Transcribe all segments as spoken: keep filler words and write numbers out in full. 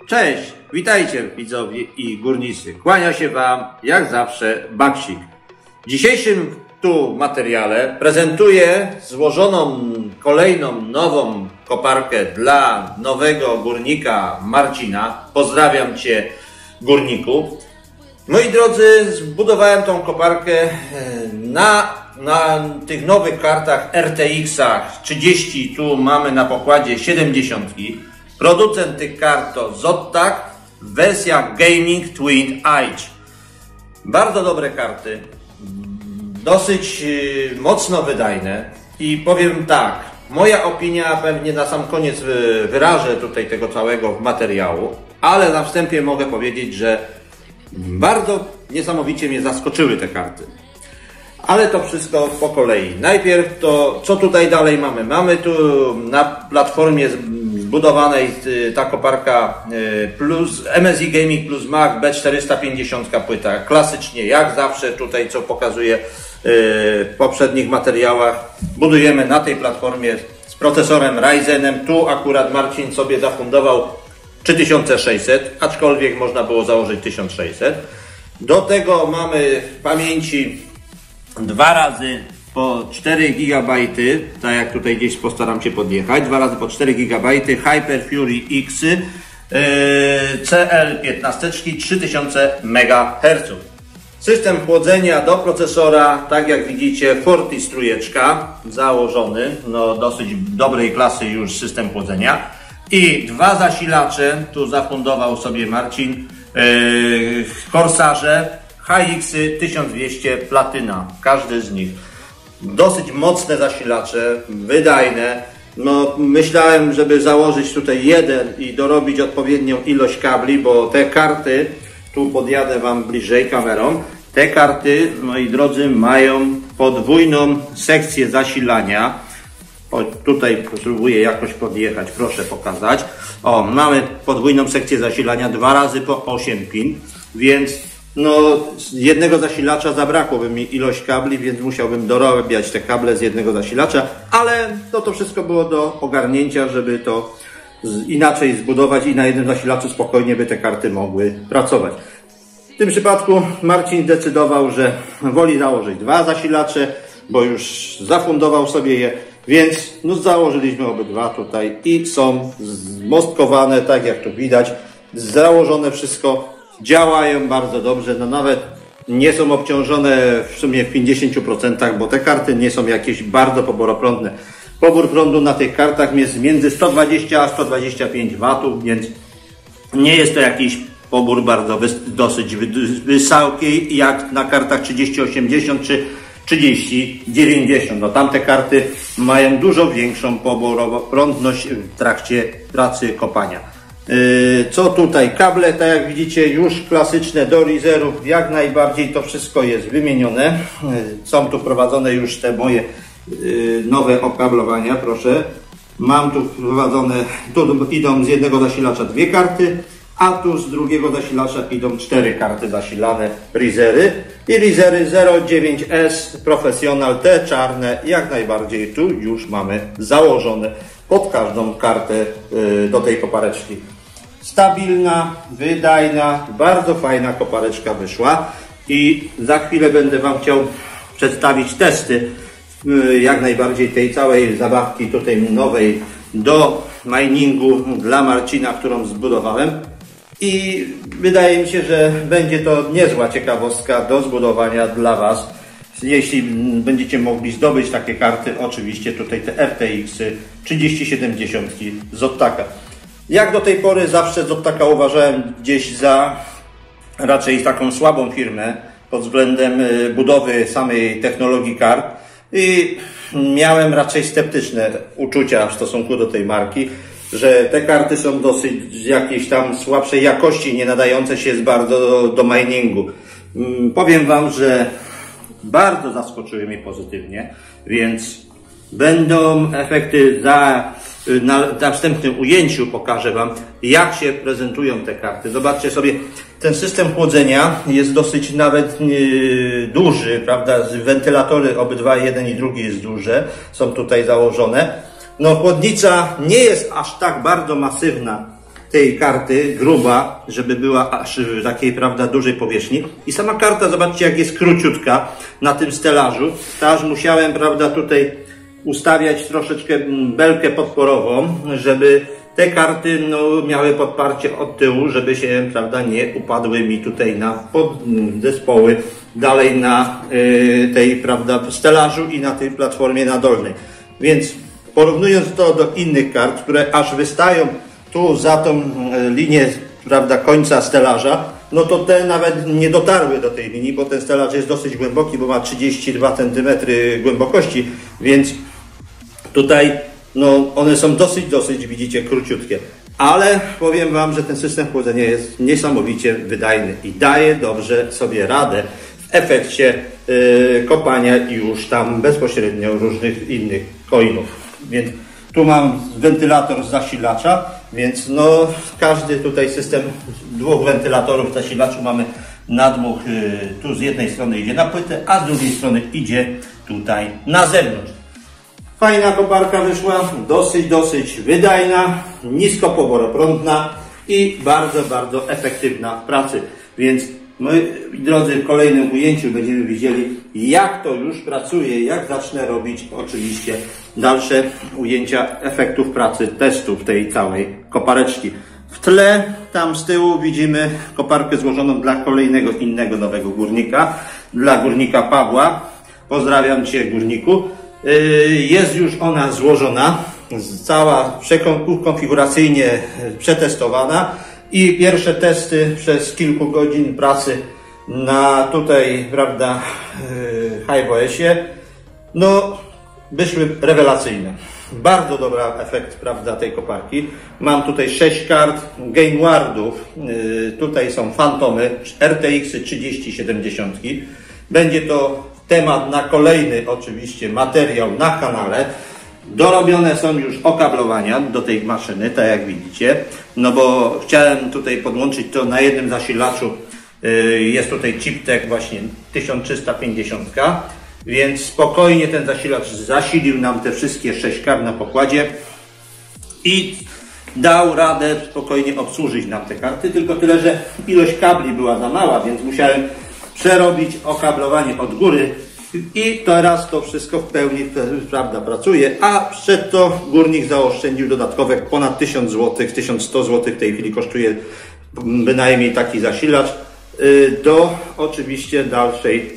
Cześć, witajcie widzowie i górnicy. Kłania się Wam jak zawsze Baksik. W dzisiejszym tu materiale prezentuję złożoną kolejną nową koparkę dla nowego górnika Marcina. Pozdrawiam Cię, górniku. Moi drodzy, zbudowałem tą koparkę na, na tych nowych kartach R T X-ach trzydzieści, tu mamy na pokładzie siedemdziesiąt. Producent tych kart to Zotac, wersja Gaming Twin Edge. Bardzo dobre karty, dosyć mocno wydajne i powiem tak, moja opinia pewnie na sam koniec wyrażę tutaj tego całego materiału, ale na wstępie mogę powiedzieć, że bardzo niesamowicie mnie zaskoczyły te karty. Ale to wszystko po kolei. Najpierw to, co tutaj dalej mamy? Mamy tu na platformie zbudowanej ta koparka plus M S I Gaming plus Mac B czterysta pięćdziesiąt płyta. Klasycznie, jak zawsze tutaj, co pokazuję w poprzednich materiałach, budujemy na tej platformie z procesorem Ryzenem. Tu akurat Marcin sobie zafundował trzy tysiące sześćset, aczkolwiek można było założyć tysiąc sześćset. Do tego mamy w pamięci dwa razy po cztery gigabajty, tak jak tutaj gdzieś postaram się podjechać, dwa razy po cztery gigabajty Hyper Fury X yy, C L piętnaście trzy tysiące megaherców. System chłodzenia do procesora, tak jak widzicie, Forti trójeczka założony, no dosyć dobrej klasy już system chłodzenia. I dwa zasilacze, tu zafundował sobie Marcin, yy, Corsarze H X tysiąc dwieście Platyna, każdy z nich. Dosyć mocne zasilacze, wydajne. No, myślałem, żeby założyć tutaj jeden i dorobić odpowiednią ilość kabli, bo te karty, tu podjadę Wam bliżej kamerą, te karty, moi drodzy, mają podwójną sekcję zasilania. O, tutaj spróbuję jakoś podjechać, proszę pokazać. O, mamy podwójną sekcję zasilania, dwa razy po osiem pin, więc no, z jednego zasilacza zabrakłoby mi ilość kabli, więc musiałbym dorabiać te kable z jednego zasilacza, ale to, to wszystko było do ogarnięcia, żeby to inaczej zbudować i na jednym zasilaczu spokojnie by te karty mogły pracować. W tym przypadku Marcin zdecydował, że woli założyć dwa zasilacze, bo już zafundował sobie je, więc no, założyliśmy obydwa tutaj i są zmostkowane, tak jak tu widać, założone wszystko. Działają bardzo dobrze, no nawet nie są obciążone w sumie w pięćdziesięciu procentach, bo te karty nie są jakieś bardzo poboroprądne. Pobór prądu na tych kartach jest między sto dwadzieścia a sto dwadzieścia pięć watów, więc nie jest to jakiś pobór bardzo wys dosyć wysoki, jak na kartach trzydzieści osiemdziesiąt czy trzydzieści dziewięćdziesiąt. No, tamte karty mają dużo większą poboroprądność w trakcie pracy kopania. Co tutaj? Kable, tak jak widzicie, już klasyczne do Ryzerów, jak najbardziej to wszystko jest wymienione. Są tu wprowadzone już te moje nowe okablowania, proszę. Mam tu wprowadzone, tu idą z jednego zasilacza dwie karty, a tu z drugiego zasilacza idą cztery karty zasilane Ryzery. I Ryzery zero dziewięć S Professional, te czarne, jak najbardziej tu już mamy założone pod każdą kartę do tej kopareczki. Stabilna, wydajna, bardzo fajna kopareczka wyszła i za chwilę będę Wam chciał przedstawić testy jak najbardziej tej całej zabawki tutaj nowej do miningu dla Marcina, którą zbudowałem i wydaje mi się, że będzie to niezła ciekawostka do zbudowania dla Was, jeśli będziecie mogli zdobyć takie karty, oczywiście tutaj te R T X trzydzieści siedemdziesiąt Zotaca. Jak do tej pory zawsze Zotaca uważałem gdzieś za raczej taką słabą firmę pod względem budowy samej technologii kart i miałem raczej sceptyczne uczucia w stosunku do tej marki, że te karty są dosyć jakiejś tam słabszej jakości, nie nadające się bardzo do, do miningu. Powiem Wam, że bardzo zaskoczyły mnie pozytywnie, więc będą efekty za, na, na wstępnym ujęciu, pokażę Wam, jak się prezentują te karty. Zobaczcie sobie, ten system chłodzenia jest dosyć nawet yy, duży, prawda? Wentylatory obydwa, jeden i drugi jest duże, są tutaj założone. No, chłodnica nie jest aż tak bardzo masywna tej karty gruba, żeby była aż w takiej, prawda, dużej powierzchni. I sama karta, zobaczcie, jak jest króciutka na tym stelażu. To aż musiałem, prawda, tutaj ustawiać troszeczkę belkę podporową, żeby te karty, no, miały podparcie od tyłu, żeby się, prawda, nie upadły mi tutaj na podzespoły dalej na y, tej, prawda, stelażu i na tej platformie nadolnej. Więc porównując to do innych kart, które aż wystają tu za tą linię, prawda, końca stelaża, no to te nawet nie dotarły do tej linii, bo ten stelaż jest dosyć głęboki, bo ma trzydzieści dwa centymetry głębokości, więc tutaj no, one są dosyć, dosyć, widzicie, króciutkie. Ale powiem Wam, że ten system chłodzenia jest niesamowicie wydajny i daje dobrze sobie radę w efekcie yy, kopania już tam bezpośrednio różnych innych coinów. Więc tu mam wentylator z zasilacza, więc no każdy tutaj system dwóch wentylatorów w zasilaczu mamy nadmuch, yy, tu z jednej strony idzie na płytę, a z drugiej strony idzie tutaj na zewnątrz. Fajna koparka wyszła, dosyć, dosyć wydajna, niskopoworoprądna i bardzo, bardzo efektywna w pracy. Więc my, drodzy, w kolejnym ujęciu będziemy widzieli, jak to już pracuje, jak zacznę robić oczywiście dalsze ujęcia efektów pracy, testów tej całej kopareczki. W tle, tam z tyłu widzimy koparkę złożoną dla kolejnego innego nowego górnika, dla górnika Pawła. Pozdrawiam Cię, górniku. Jest już ona złożona, cała konfiguracyjnie przetestowana i pierwsze testy przez kilku godzin pracy na tutaj, prawda, HiveOSie, no wyszły rewelacyjne. Bardzo dobry efekt, prawda, tej koparki. Mam tutaj sześć kart Gainwardów, tutaj są fantomy R T X trzydzieści siedemdziesiąt. Będzie to temat na kolejny oczywiście materiał na kanale. Dorobione są już okablowania do tej maszyny, tak jak widzicie. No bo chciałem tutaj podłączyć to na jednym zasilaczu. Jest tutaj Chiptech właśnie tysiąc trzysta pięćdziesiąt, więc spokojnie ten zasilacz zasilił nam te wszystkie sześć kart na pokładzie i dał radę spokojnie obsłużyć nam te karty. Tylko tyle, że ilość kabli była za mała, więc musiałem przerobić okablowanie od góry i teraz to wszystko w pełni, prawda, pracuje, a przed to górnik zaoszczędził dodatkowe ponad tysiąc złotych, tysiąc sto złotych w tej chwili kosztuje bynajmniej taki zasilacz do oczywiście dalszej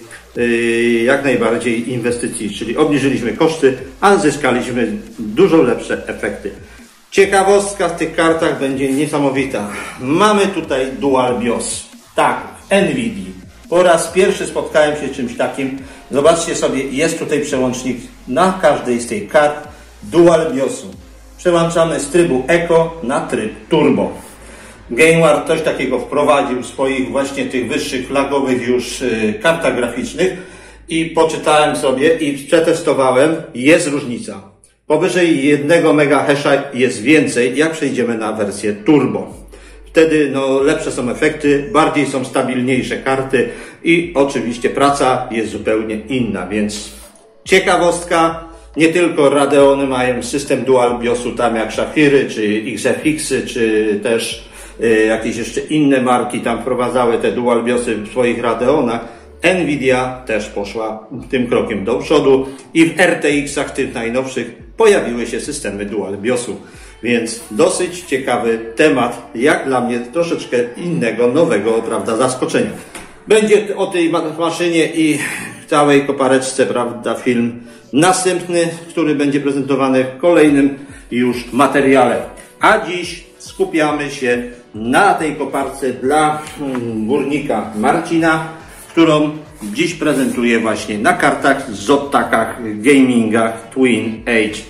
jak najbardziej inwestycji, czyli obniżyliśmy koszty, a zyskaliśmy dużo lepsze efekty. Ciekawostka w tych kartach będzie niesamowita. Mamy tutaj Dual BIOS. Tak, NVIDIA. Po raz pierwszy spotkałem się z czymś takim. Zobaczcie sobie, jest tutaj przełącznik na każdej z tej kart Dual BIOSu. Przełączamy z trybu Eco na tryb Turbo. Gainward coś takiego wprowadził w swoich właśnie tych wyższych flagowych już kartach graficznych i poczytałem sobie i przetestowałem. Jest różnica. Powyżej jednego megahasha jest więcej, jak przejdziemy na wersję Turbo. Wtedy no, lepsze są efekty, bardziej są stabilniejsze karty i oczywiście praca jest zupełnie inna, więc ciekawostka, nie tylko Radeony mają system Dual BIOSu tam jak Szafiry, czy X F X-y, czy też y, jakieś jeszcze inne marki tam wprowadzały te Dual BIOSy w swoich Radeonach. NVIDIA też poszła tym krokiem do przodu i w R T X-ach tych najnowszych pojawiły się systemy Dual BIOSu. Więc dosyć ciekawy temat, jak dla mnie troszeczkę innego, nowego, prawda, zaskoczenia. Będzie o tej maszynie i całej kopareczce, prawda, film następny, który będzie prezentowany w kolejnym już materiale. A dziś skupiamy się na tej koparce dla górnika Marcina, którą dziś prezentuję właśnie na kartach, Zottakach, gamingach Twin Edge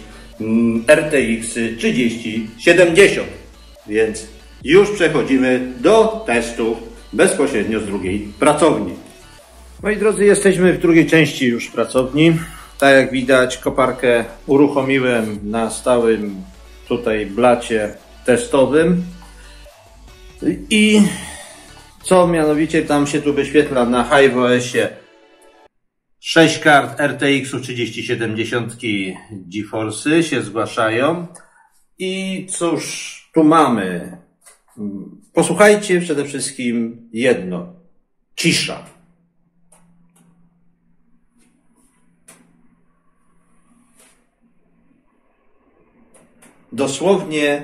R T X trzydzieści siedemdziesiąt. Więc już przechodzimy do testów bezpośrednio z drugiej pracowni. Moi drodzy, jesteśmy w drugiej części już pracowni. Tak jak widać, koparkę uruchomiłem na stałym tutaj blacie testowym. I co mianowicie tam się tu wyświetla na HiveOSie? sześć kart R T X trzydzieści siedemdziesiąt GeForce'y się zgłaszają. I cóż tu mamy? Posłuchajcie przede wszystkim jedno. Cisza. Dosłownie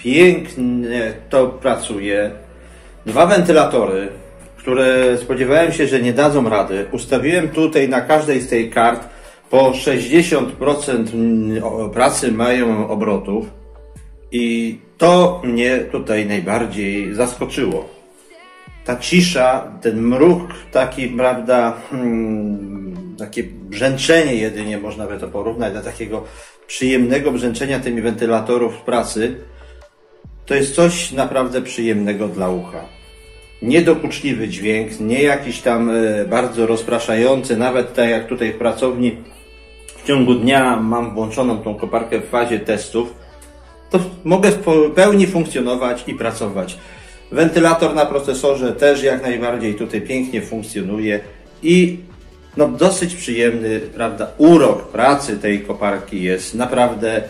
pięknie to pracuje. Dwa wentylatory, które spodziewałem się, że nie dadzą rady. Ustawiłem tutaj na każdej z tej kart po sześćdziesiąt procent pracy mają obrotów i to mnie tutaj najbardziej zaskoczyło. Ta cisza, ten mruk taki, prawda, hmm, takie brzęczenie jedynie można by to porównać do takiego przyjemnego brzęczenia tymi wentylatorów w pracy. To jest coś naprawdę przyjemnego dla ucha. Niedokuczliwy dźwięk, nie jakiś tam bardzo rozpraszający, nawet tak jak tutaj w pracowni w ciągu dnia mam włączoną tą koparkę w fazie testów, to mogę w pełni funkcjonować i pracować. Wentylator na procesorze też jak najbardziej tutaj pięknie funkcjonuje i no dosyć przyjemny, prawda, urok pracy tej koparki jest naprawdę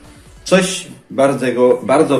coś bardzo, bardzo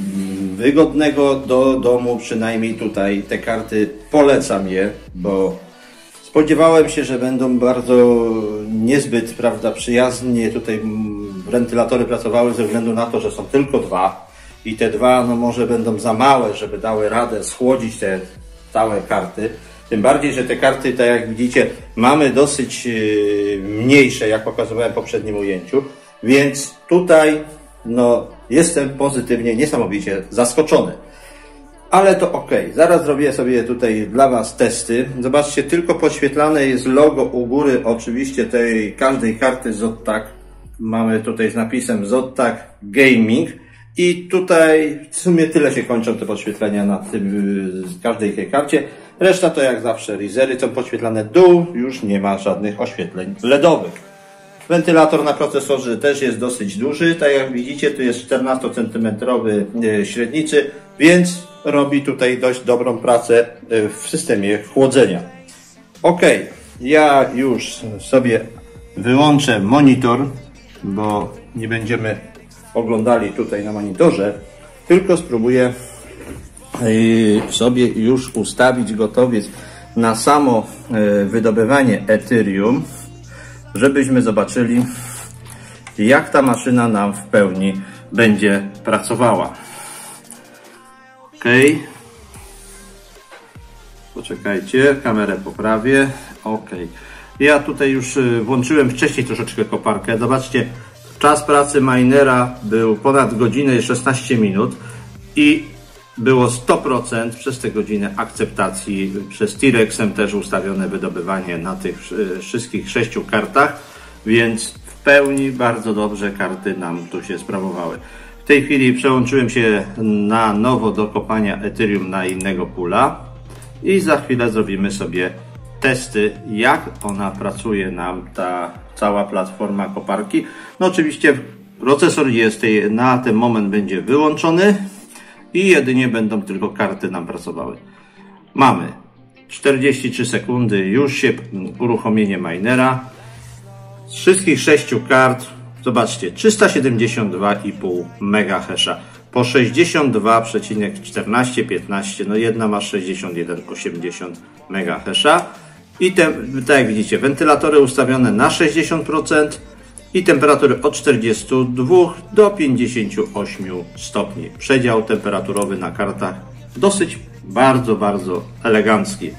wygodnego do domu, przynajmniej tutaj te karty polecam je, bo spodziewałem się, że będą bardzo niezbyt, prawda, przyjaznie tutaj wentylatory pracowały ze względu na to, że są tylko dwa i te dwa no może będą za małe, żeby dały radę schłodzić te całe karty. Tym bardziej, że te karty, tak jak widzicie, mamy dosyć mniejsze, jak pokazywałem w poprzednim ujęciu, więc tutaj no jestem pozytywnie, niesamowicie zaskoczony. Ale to ok, zaraz zrobię sobie tutaj dla Was testy. Zobaczcie, tylko podświetlane jest logo u góry oczywiście tej każdej karty Zotac. Mamy tutaj z napisem Zotac Gaming i tutaj w sumie tyle się kończą te podświetlenia na tym, każdej tej karcie. Reszta to jak zawsze rizery są podświetlane, dół już nie ma żadnych oświetleń ledowych. Wentylator na procesorze też jest dosyć duży, tak jak widzicie tu jest czternastocentymetrowy średnicy, więc robi tutaj dość dobrą pracę w systemie chłodzenia. Ok, ja już sobie wyłączę monitor, bo nie będziemy oglądali tutaj na monitorze, tylko spróbuję sobie już ustawić gotowiec na samo wydobywanie Ethereum, żebyśmy zobaczyli, jak ta maszyna nam w pełni będzie pracowała. Ok. Poczekajcie, kamerę poprawię. Ok. Ja tutaj już włączyłem wcześniej troszeczkę koparkę. Zobaczcie, czas pracy minera był ponad godzinę i szesnaście minut i było sto procent przez tę godzinę akceptacji, przez T-Rexem też ustawione wydobywanie na tych wszystkich sześciu kartach, więc w pełni bardzo dobrze karty nam tu się sprawowały. W tej chwili przełączyłem się na nowo do kopania Ethereum na innego pula i za chwilę zrobimy sobie testy, jak ona pracuje nam, ta cała platforma koparki. No oczywiście procesor jest na ten moment będzie wyłączony i jedynie będą tylko karty nam pracowały. Mamy czterdzieści trzy sekundy, już się uruchomienie minera. Z wszystkich sześciu kart, zobaczcie, trzysta siedemdziesiąt dwa i pół megahasha po sześćdziesiąt dwa przecinek czternaście piętnaście, no jedna ma sześćdziesiąt jeden przecinek osiemdziesiąt megahasha i te, tak jak widzicie, wentylatory ustawione na sześćdziesiąt procent i temperatury od czterdziestu dwóch do pięćdziesięciu ośmiu stopni. Przedział temperaturowy na kartach dosyć, bardzo, bardzo elegancki.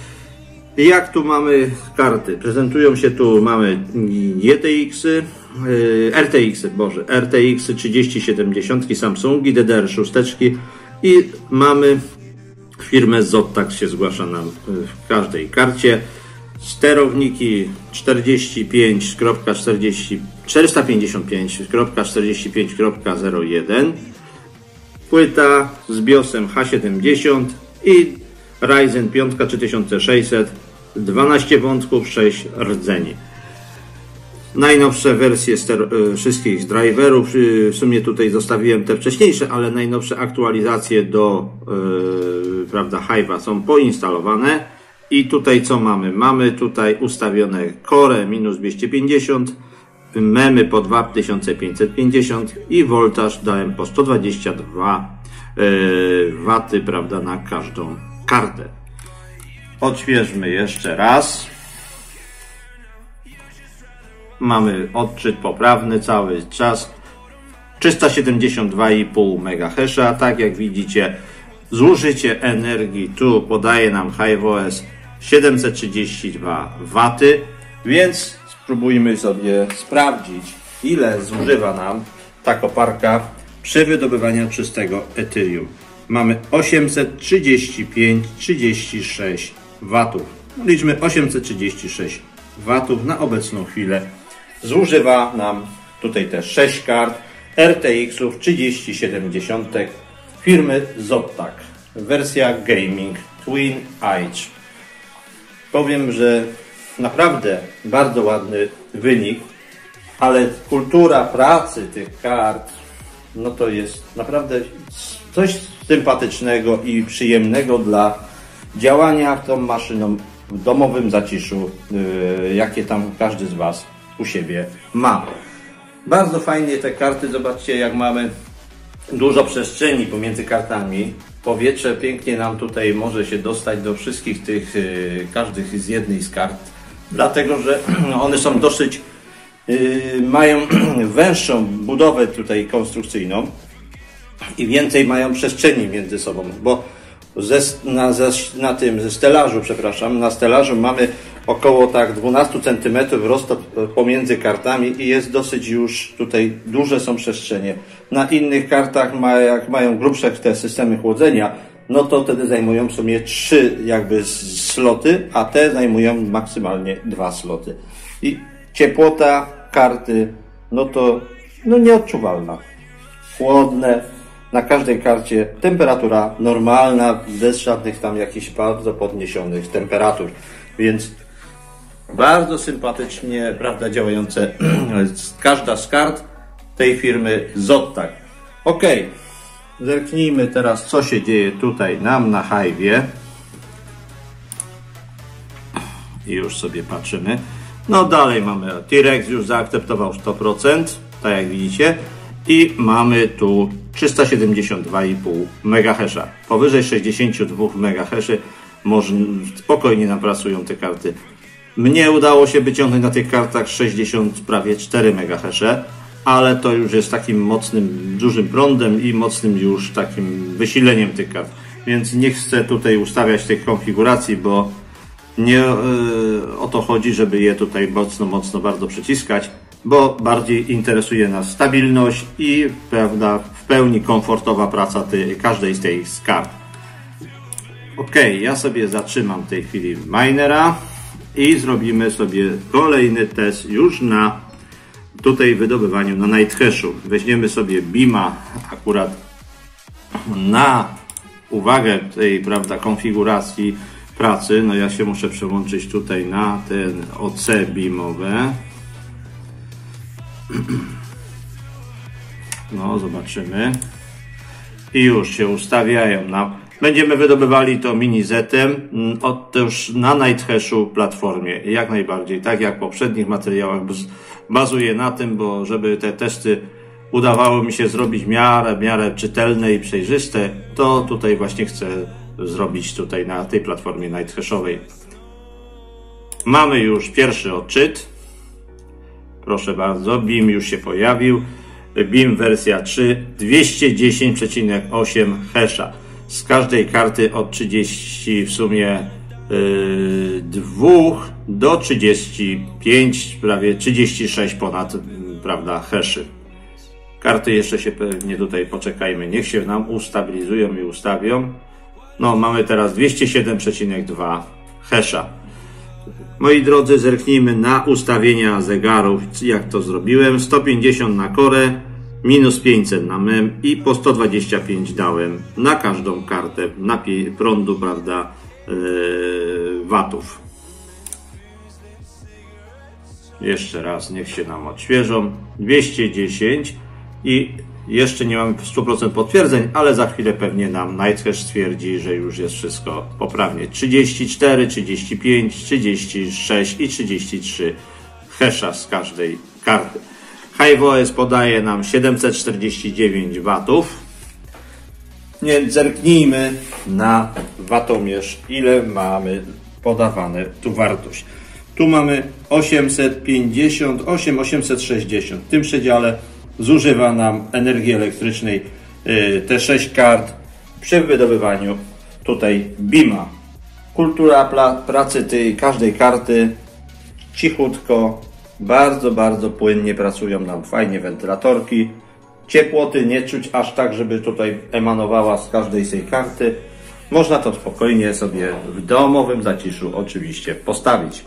Jak tu mamy karty? Prezentują się tu, mamy G T X-y, R T X-y, boże, R T X-y trzydzieści siedemdziesiąt, Samsungi, D D R sześć i mamy firmę Zotac, się zgłasza nam w każdej karcie. Sterowniki czterdzieści pięć czterysta pięćdziesiąt pięć czterdzieści pięć zero jeden, płyta z BIOSem H siedemdziesiąt i Ryzen pięć trzy tysiące sześćset, dwanaście wątków, sześć rdzeni. Najnowsze wersje wszystkich driverów, w sumie tutaj zostawiłem te wcześniejsze, ale najnowsze aktualizacje do yy, prawda, Hive'a są poinstalowane. I tutaj co mamy? Mamy tutaj ustawione Core minus dwieście pięćdziesiąt, memy po dwa tysiące pięćset pięćdziesiąt i voltaż dałem po sto dwadzieścia dwa yy, waty, prawda, na każdą kartę. Odświeżmy jeszcze raz. Mamy odczyt poprawny cały czas. trzysta siedemdziesiąt dwa i pół megahasha. Tak jak widzicie, zużycie energii tu podaje nam HiveOS siedemset trzydzieści dwa waty, więc spróbujmy sobie sprawdzić, ile zużywa nam ta koparka przy wydobywaniu czystego Ethereum. Mamy osiemset trzydzieści pięć przecinek trzydzieści sześć watów. Liczmy osiemset trzydzieści sześć watów na obecną chwilę. Zużywa nam tutaj też sześć kart R T X-ów trzydzieści siedemdziesiąt firmy Zotac. Wersja Gaming Twin Edge. Powiem, że naprawdę bardzo ładny wynik, ale kultura pracy tych kart, no to jest naprawdę coś sympatycznego i przyjemnego dla działania tą maszyną w domowym zaciszu, yy, jakie tam każdy z Was u siebie ma. Bardzo fajnie te karty, zobaczcie, jak mamy dużo przestrzeni pomiędzy kartami. Powietrze pięknie nam tutaj może się dostać do wszystkich tych, yy, każdych z jednej z kart, dlatego że one są dosyć, yy, mają węższą budowę tutaj konstrukcyjną i więcej mają przestrzeni między sobą, bo ze, na, na tym ze stelażu, przepraszam, na stelażu mamy około tak dwanaście centymetrów rozstaw pomiędzy kartami i jest dosyć już tutaj duże są przestrzenie. Na innych kartach, ma, jak mają grubsze te systemy chłodzenia, no to wtedy zajmują sobie trzy jakby sloty, a te zajmują maksymalnie dwa sloty. I ciepłota karty, no to no nieodczuwalna. Chłodne. Na każdej karcie temperatura normalna, bez żadnych tam jakichś bardzo podniesionych temperatur. Więc bardzo sympatycznie, prawda, działające każda z kart tej firmy Zotac. Ok, zerknijmy teraz, co się dzieje tutaj nam na Hive'ie. I już sobie patrzymy. No dalej mamy, T-Rex już zaakceptował sto procent, tak jak widzicie. I mamy tu trzysta siedemdziesiąt dwa i pół megahasha. Powyżej sześćdziesiąt dwa megahaszy może spokojnie nam pracują te karty. Mnie udało się wyciągnąć na tych kartach sześćdziesiąt prawie cztery megahasze, ale to już jest takim mocnym, dużym prądem i mocnym już takim wysileniem tych kart. Więc nie chcę tutaj ustawiać tych konfiguracji, bo nie yy, o to chodzi, żeby je tutaj mocno, mocno bardzo przyciskać, bo bardziej interesuje nas stabilność i, prawda, w pełni komfortowa praca tej, każdej z tych kart. Ok, ja sobie zatrzymam w tej chwili minera i zrobimy sobie kolejny test już na tutaj wydobywaniu na Nighthashu. Weźmiemy sobie Beama akurat na uwagę tej, prawda, konfiguracji pracy. No ja się muszę przełączyć tutaj na ten O C beamowe. No, zobaczymy. I już się ustawiają nam. Będziemy wydobywali to mini zetem już na Nighthashu platformie. Jak najbardziej. Tak jak w poprzednich materiałach bazuję na tym, bo żeby te testy udawało mi się zrobić w miarę, w miarę czytelne i przejrzyste, to tutaj właśnie chcę zrobić tutaj na tej platformie Nighthashowej. Mamy już pierwszy odczyt. Proszę bardzo, Beam już się pojawił. Beam wersja trzy, dwieście dziesięć przecinek osiem hasha. Z każdej karty od trzydziestu w sumie yy, dwa do trzydziestu pięciu, prawie trzydziestu sześciu ponad, prawda, haszy. Karty jeszcze się pewnie tutaj poczekajmy, niech się nam ustabilizują i ustawią. No, mamy teraz dwieście siedem przecinek dwa hasha. Moi drodzy, zerknijmy na ustawienia zegarów, jak to zrobiłem. sto pięćdziesiąt na Core, minus pięćset na mem i po sto dwadzieścia pięć dałem na każdą kartę na prądu, prawda, yy, watów. Jeszcze raz, niech się nam odświeżą. dwieście dziesięć i jeszcze nie mamy stu procent potwierdzeń, ale za chwilę pewnie nam Nighthash stwierdzi, że już jest wszystko poprawnie. trzydzieści cztery, trzydzieści pięć, trzydzieści sześć i trzydzieści trzy hasha z każdej karty. HiveOS podaje nam siedemset czterdzieści dziewięć watów. Nie zerknijmy na watomierz, ile mamy podawane tu wartość. Tu mamy osiemset pięćdziesiąt osiem, osiemset sześćdziesiąt. W tym przedziale zużywa nam energii elektrycznej te sześć kart przy wydobywaniu tutaj bima. Kultura pracy tej każdej karty cichutko, bardzo, bardzo płynnie pracują nam fajnie wentylatorki. Ciepłoty nie czuć aż tak, żeby tutaj emanowała z każdej z tej karty. Można to spokojnie sobie w domowym zaciszu oczywiście postawić.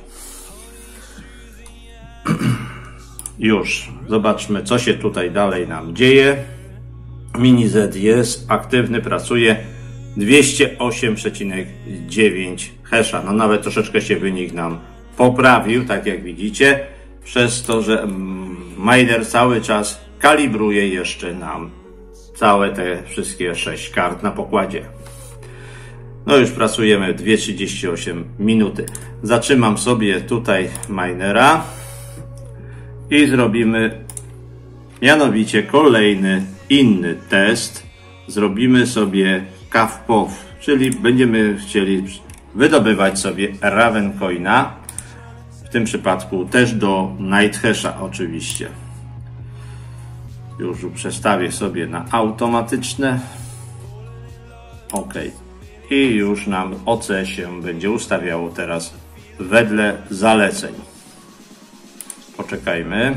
Już zobaczmy, co się tutaj dalej nam dzieje. Mini Z jest aktywny, pracuje dwieście osiem przecinek dziewięć hasha. No nawet troszeczkę się wynik nam poprawił, tak jak widzicie, przez to, że miner cały czas kalibruje jeszcze nam całe te wszystkie sześć kart na pokładzie. No już pracujemy dwie trzydzieści osiem minuty. Zatrzymam sobie tutaj minera i zrobimy mianowicie kolejny inny test. Zrobimy sobie C A V P O W, czyli będziemy chcieli wydobywać sobie Ravencoina. W tym przypadku też do Nighthasha oczywiście. Już przestawię sobie na automatyczne. OK. I już nam O C się będzie ustawiało teraz wedle zaleceń. Poczekajmy.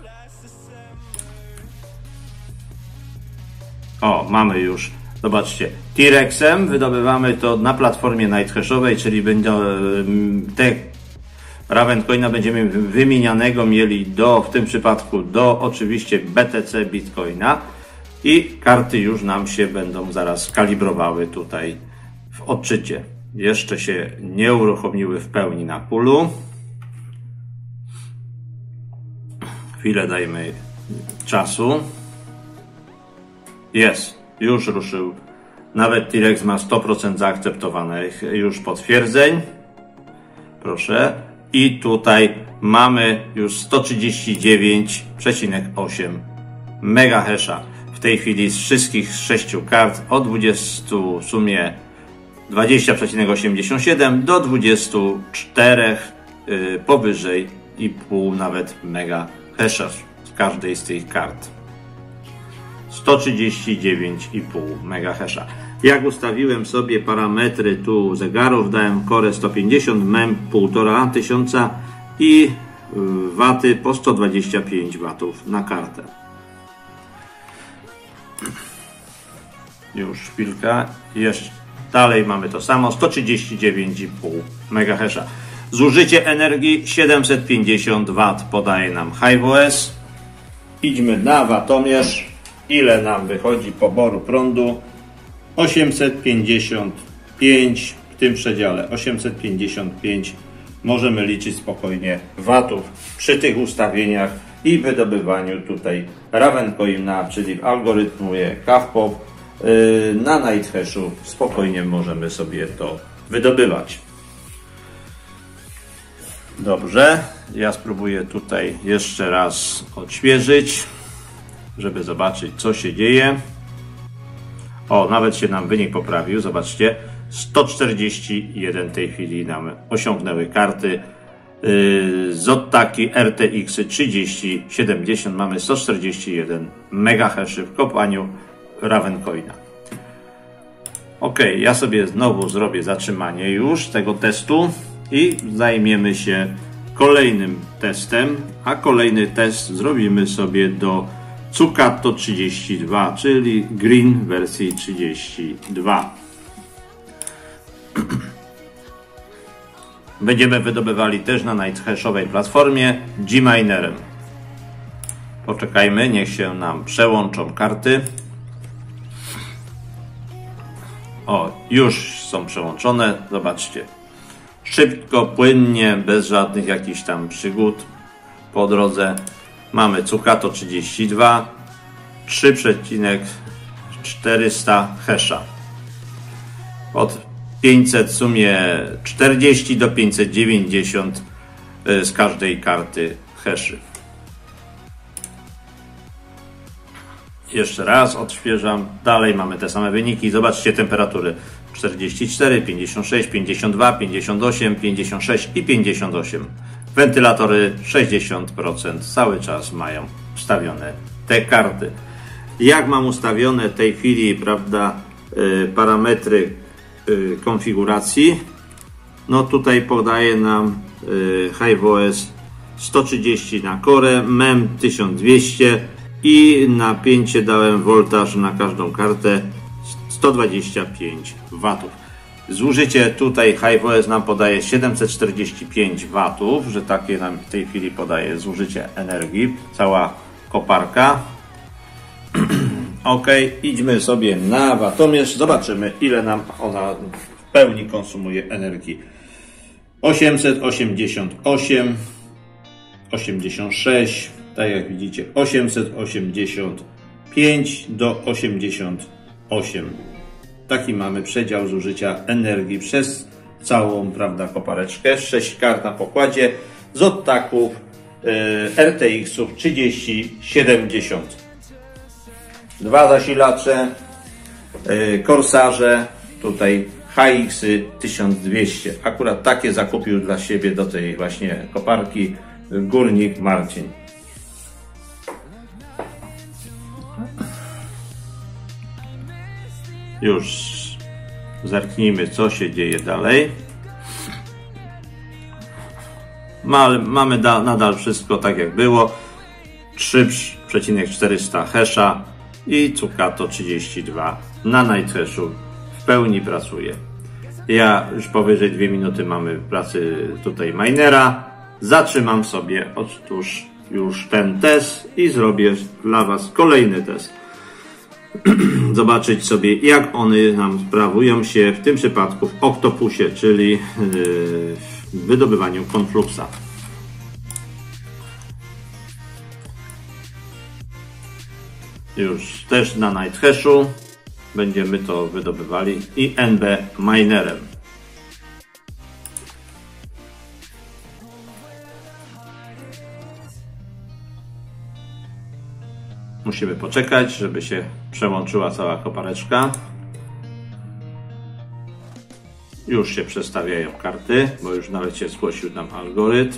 O, mamy już. Zobaczcie. T-Rexem wydobywamy to na platformie Nighthashowej, czyli będą te Ravencoina będziemy wymienianego mieli do, w tym przypadku do oczywiście B T C Bitcoina i karty już nam się będą zaraz kalibrowały tutaj w odczycie. Jeszcze się nie uruchomiły w pełni na pulu. Chwilę dajmy czasu. Jest, już ruszył. Nawet T-Rex ma sto procent zaakceptowanych już potwierdzeń. Proszę. I tutaj mamy już sto trzydzieści dziewięć przecinek osiem megahasha. W tej chwili z wszystkich sześciu kart od dwudziestu w sumie dwadzieścia przecinek osiemdziesiąt siedem do dwudziestu czterech yy, powyżej i pół nawet megahasha z każdej z tych kart. sto trzydzieści dziewięć i pół megahasha. Jak ustawiłem sobie parametry tu zegarów, dałem Core sto pięćdziesiąt, M E M półtora tysiąca i waty po sto dwadzieścia pięć watów na kartę. Już chwilkę. Jeszcze dalej mamy to samo, sto trzydzieści dziewięć i pół megahasha. Zużycie energii siedemset pięćdziesiąt watów podaje nam HiveOS. Idźmy na watomierz. Ile nam wychodzi poboru prądu? osiemset pięćdziesiąt pięć w tym przedziale. osiemset pięćdziesiąt pięć możemy liczyć spokojnie watów przy tych ustawieniach i wydobywaniu tutaj Ravencoina, czyli w algorytmie C A V P O W na Nighthashu spokojnie możemy sobie to wydobywać. Dobrze, ja spróbuję tutaj jeszcze raz odświeżyć, żeby zobaczyć, co się dzieje. O, nawet się nam wynik poprawił, zobaczcie, sto czterdzieści jeden w tej chwili nam osiągnęły karty. Z Zottaki R T X trzydzieści siedemdziesiąt mamy sto czterdzieści jeden megahaszy w kopaniu Ravencoina. Ok, ja sobie znowu zrobię zatrzymanie już tego testu i zajmiemy się kolejnym testem, a kolejny test zrobimy sobie do Zuccato trzydzieści dwa, czyli Green wersji trzydzieści dwa. Będziemy wydobywali też na Nighthashowej platformie Gminerem. Poczekajmy, niech się nam przełączą karty. O, już są przełączone, zobaczcie. Szybko, płynnie, bez żadnych jakichś tam przygód po drodze. Mamy Zuccato trzydzieści dwa, trzy przecinek czterysta hasha. Od pięćset w sumie czterdzieści do pięćset dziewięćdziesiąt z każdej karty haszy. Jeszcze raz odświeżam. Dalej mamy te same wyniki. Zobaczcie temperatury. czterdzieści cztery, pięćdziesiąt sześć, pięćdziesiąt dwa, pięćdziesiąt osiem, pięćdziesiąt sześć i pięćdziesiąt osiem. Wentylatory sześćdziesiąt procent cały czas mają ustawione te karty. Jak mam ustawione w tej chwili, prawda, parametry konfiguracji? No tutaj podaje nam HiveOS sto trzydzieści na Core, M E M tysiąc dwieście i napięcie dałem voltaż na każdą kartę sto dwadzieścia pięć watów. Zużycie tutaj HiveOS nam podaje siedemset czterdzieści pięć watów, że takie nam w tej chwili podaje zużycie energii, cała koparka. Ok, idźmy sobie na watomierz, zobaczymy ile nam ona w pełni konsumuje energii. osiemset osiemdziesiąt osiem, osiemdziesiąt sześć, tak jak widzicie osiemset osiemdziesiąt pięć do osiemdziesiąt osiem. Taki mamy przedział zużycia energii przez całą, prawda, kopareczkę. sześć kart na pokładzie z odtaków yy, R T X-ów trzydzieści siedemdziesiąt. Dwa zasilacze, yy, Corsarze, tutaj H X-y tysiąc dwieście. Akurat takie zakupił dla siebie do tej właśnie koparki górnik Marcin. Już zerknijmy, co się dzieje dalej. Mamy nadal wszystko tak jak było. trzy przecinek czterysta hasha i Zucato trzydzieści dwa na Night Hashu w pełni pracuje. Ja już powyżej dwie minuty mamy pracy tutaj minera. Zatrzymam sobie otóż już ten test i zrobię dla Was kolejny test. Zobaczyć sobie, jak one nam sprawują się w tym przypadku w Octopusie, czyli w wydobywaniu Confluxa. Już też na Night Hashu będziemy to wydobywali i N B Minerem. Musimy poczekać, żeby się przełączyła cała kopareczka. Już się przestawiają karty, bo już nawet się zgłosił nam algorytm.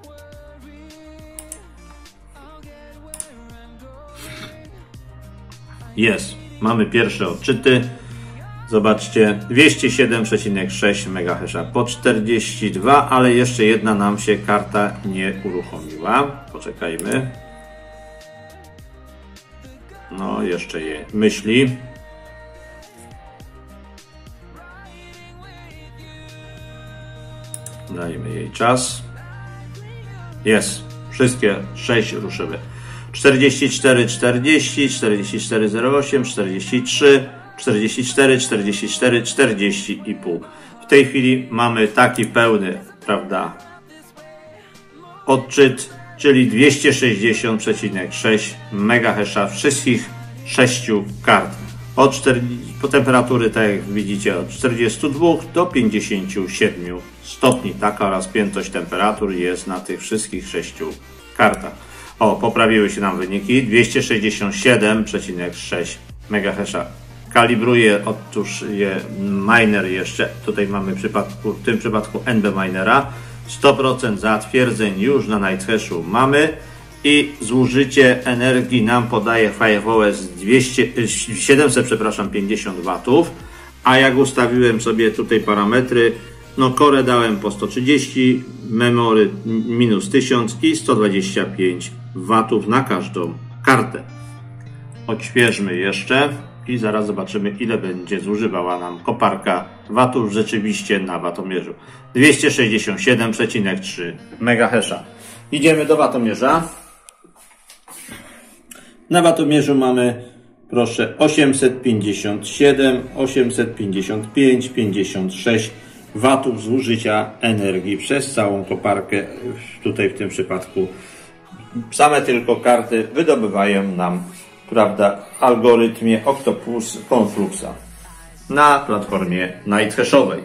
Jest. Mamy pierwsze odczyty. Zobaczcie, dwieście siedem przecinek sześć megahasha po czterdzieści dwa, ale jeszcze jedna nam się karta nie uruchomiła. Poczekajmy. No, jeszcze je myśli. Dajmy jej czas. Jest. Wszystkie sześć ruszyły. czterdzieści cztery czterdzieści, czterdzieści cztery zero osiem, czterdzieści trzy, czterdzieści cztery czterdzieści cztery, czterdzieści i pół. W tej chwili mamy taki pełny, prawda, odczyt, czyli dwieście sześćdziesiąt przecinek sześć megahasha wszystkich sześciu kart. Od czterdziestu, po temperatury, tak jak widzicie, od czterdziestu dwóch do pięćdziesięciu siedmiu stopni. Taka rozpiętość temperatur jest na tych wszystkich sześciu kartach. O, poprawiły się nam wyniki. dwieście sześćdziesiąt siedem przecinek sześć megahasha. Kalibruje otóż je miner jeszcze. Tutaj mamy w, przypadku, w tym przypadku N B Minera. sto procent zatwierdzeń już na Night Hashu mamy. I zużycie energii nam podaje HiveOS siedemset, przepraszam, pięćdziesiąt watów. A jak ustawiłem sobie tutaj parametry, no Core dałem po sto trzydzieści, Memory minus tysiąc i sto dwadzieścia pięć watów na każdą kartę. Odświeżmy jeszcze i zaraz zobaczymy, ile będzie zużywała nam koparka watów rzeczywiście na watomierzu. dwieście sześćdziesiąt siedem przecinek trzy megahasha. Idziemy do watomierza. Na watomierzu mamy, proszę, osiemset pięćdziesiąt siedem, osiemset pięćdziesiąt pięć, pięćdziesiąt sześć watów zużycia energii przez całą koparkę. Tutaj w tym przypadku same tylko karty wydobywają nam, prawda, algorytmie Octopus Confluxa na platformie Night Hashowej.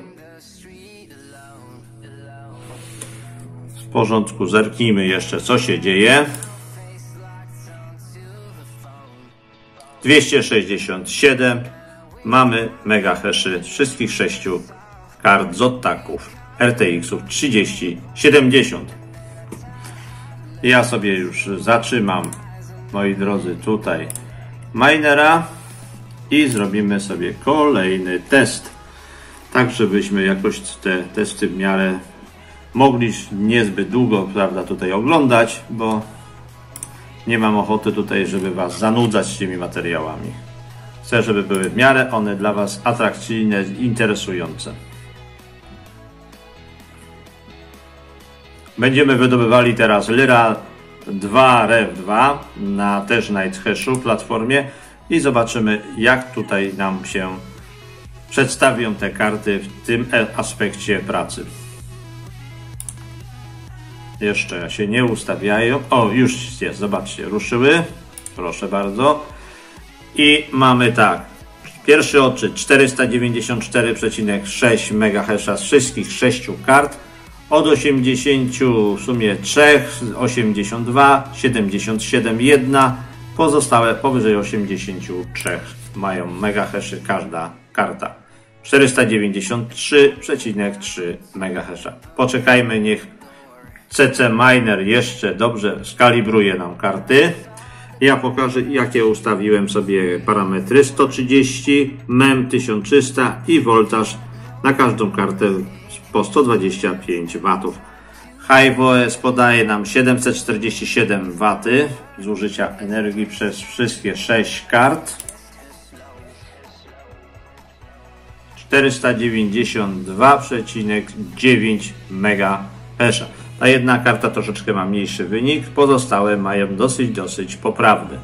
W porządku, zerknijmy jeszcze, co się dzieje. dwieście sześćdziesiąt siedem. Mamy megahaszy wszystkich sześciu kart Zottacków R T X-ów trzydzieści siedemdziesiąt. Ja sobie już zatrzymam, moi drodzy, tutaj minera i zrobimy sobie kolejny test. Tak, żebyśmy jakoś te testy w miarę mogli niezbyt długo, prawda, tutaj oglądać, bo nie mam ochoty tutaj, żeby Was zanudzać tymi materiałami. Chcę, żeby były w miarę one dla Was atrakcyjne, interesujące. Będziemy wydobywali teraz Lyra dwa R E V dwa na też Nighthashu platformie i zobaczymy, jak tutaj nam się przedstawią te karty w tym aspekcie pracy. Jeszcze się nie ustawiają. O, już jest, zobaczcie, ruszyły. Proszę bardzo. I mamy tak. Pierwszy odczyt czterysta dziewięćdziesiąt cztery przecinek sześć megahasha z wszystkich sześciu kart. Od osiemdziesięciu w sumie trzy, osiemdziesiąt dwa, siedemdziesiąt siedem, jedna. Pozostałe powyżej osiemdziesięciu trzech mają megahaszy każda karta. czterysta dziewięćdziesiąt trzy przecinek trzy megahasha. Poczekajmy, niech C C Miner jeszcze dobrze skalibruje nam karty. Ja pokażę, jakie ustawiłem sobie parametry. sto trzydzieści, M E M tysiąc trzysta i voltaż na każdą kartę po sto dwadzieścia pięć watów. HiveOS podaje nam siedemset czterdzieści siedem watów zużycia energii przez wszystkie sześć kart. czterysta dziewięćdziesiąt dwa przecinek dziewięć megahasha. Ta jedna karta troszeczkę ma mniejszy wynik, pozostałe mają dosyć, dosyć poprawny.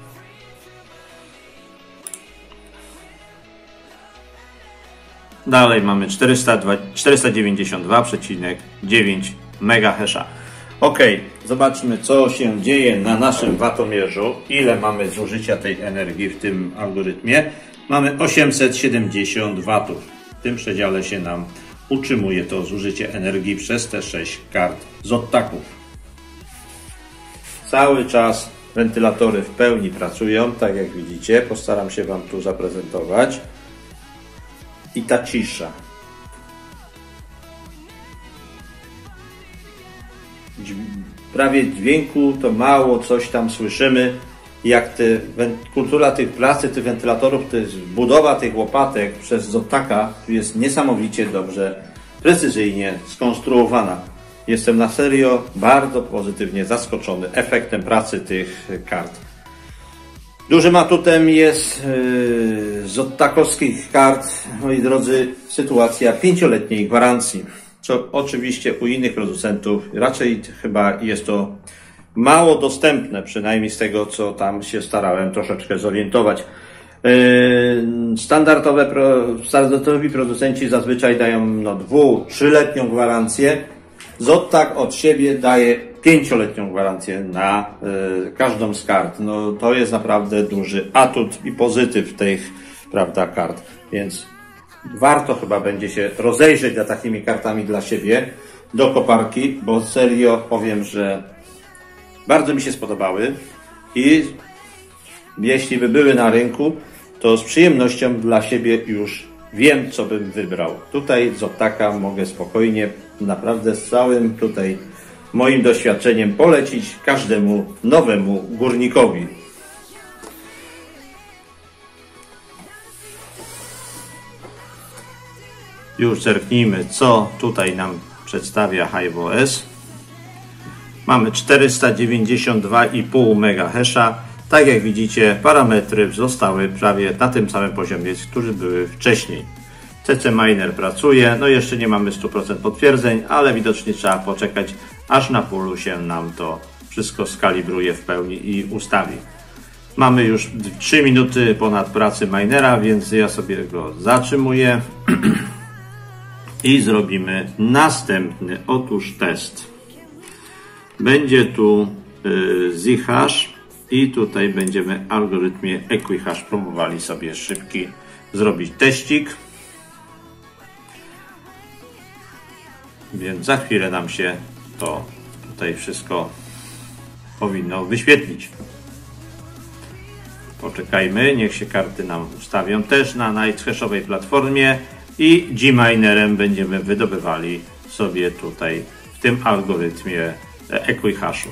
Dalej mamy czterysta dziewięćdziesiąt dwa przecinek dziewięć megahasha. Ok, zobaczmy, co się dzieje na naszym watomierzu. Ile mamy zużycia tej energii w tym algorytmie. Mamy osiemset siedemdziesiąt watów. W tym przedziale się nam utrzymuje to zużycie energii przez te sześć kart Zottacków. Cały czas wentylatory w pełni pracują, tak jak widzicie. Postaram się Wam tu zaprezentować. I ta cisza. Prawie dźwięku to mało coś tam słyszymy. Jak te, kultura tych pracy, tych wentylatorów, to jest budowa tych łopatek przez Zottacka jest niesamowicie dobrze, precyzyjnie skonstruowana. Jestem na serio bardzo pozytywnie zaskoczony efektem pracy tych kart. Dużym atutem jest yy, Zottackowskich kart, moi drodzy, sytuacja pięcioletniej gwarancji. Co oczywiście u innych producentów raczej chyba jest to mało dostępne, przynajmniej z tego, co tam się starałem troszeczkę zorientować. Yy, standardowe, standardowi producenci zazwyczaj dają no, dwu, trzyletnią gwarancję. Zottack od siebie daje pięcioletnią gwarancję na y, każdą z kart. No, to jest naprawdę duży atut i pozytyw tych, prawda, kart. Więc warto chyba będzie się rozejrzeć za takimi kartami dla siebie do koparki, bo serio powiem, że bardzo mi się spodobały i jeśli by były na rynku, to z przyjemnością dla siebie już wiem, co bym wybrał. Tutaj Zottacka mogę spokojnie, naprawdę z całym tutaj moim doświadczeniem polecić każdemu nowemu górnikowi. Już zerknijmy, co tutaj nam przedstawia HiveOS. Mamy czterysta dziewięćdziesiąt dwa i pół megahasha. Tak jak widzicie, parametry zostały prawie na tym samym poziomie, które były wcześniej. C C Miner pracuje, no jeszcze nie mamy stu procent potwierdzeń, ale widocznie trzeba poczekać, aż na polu się nam to wszystko skalibruje w pełni i ustawi. Mamy już trzy minuty ponad pracy minera, więc ja sobie go zatrzymuję i zrobimy następny, otóż test. Będzie tu y, Z-hash i tutaj będziemy w algorytmie Equihash próbowali sobie szybki zrobić teścik. Więc za chwilę nam się to tutaj wszystko powinno wyświetlić. Poczekajmy, niech się karty nam ustawią też na Nightscashowej platformie i Gminerem będziemy wydobywali sobie tutaj w tym algorytmie Equihashu.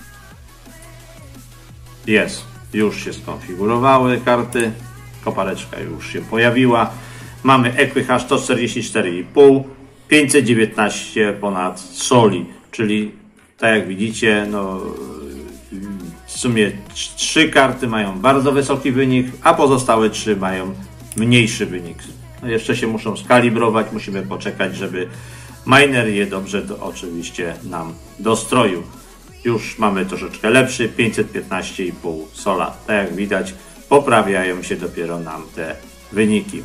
Jest, już się skonfigurowały karty, kopareczka już się pojawiła. Mamy Equihash sto czterdzieści cztery i pół, pięćset dziewiętnaście ponad soli, czyli tak jak widzicie, no w sumie trzy karty mają bardzo wysoki wynik, a pozostałe trzy mają mniejszy wynik. No jeszcze się muszą skalibrować, musimy poczekać, żeby miner je dobrze do, oczywiście nam dostroił. Już mamy troszeczkę lepszy, pięćset piętnaście i pół sola. Tak jak widać, poprawiają się dopiero nam te wyniki.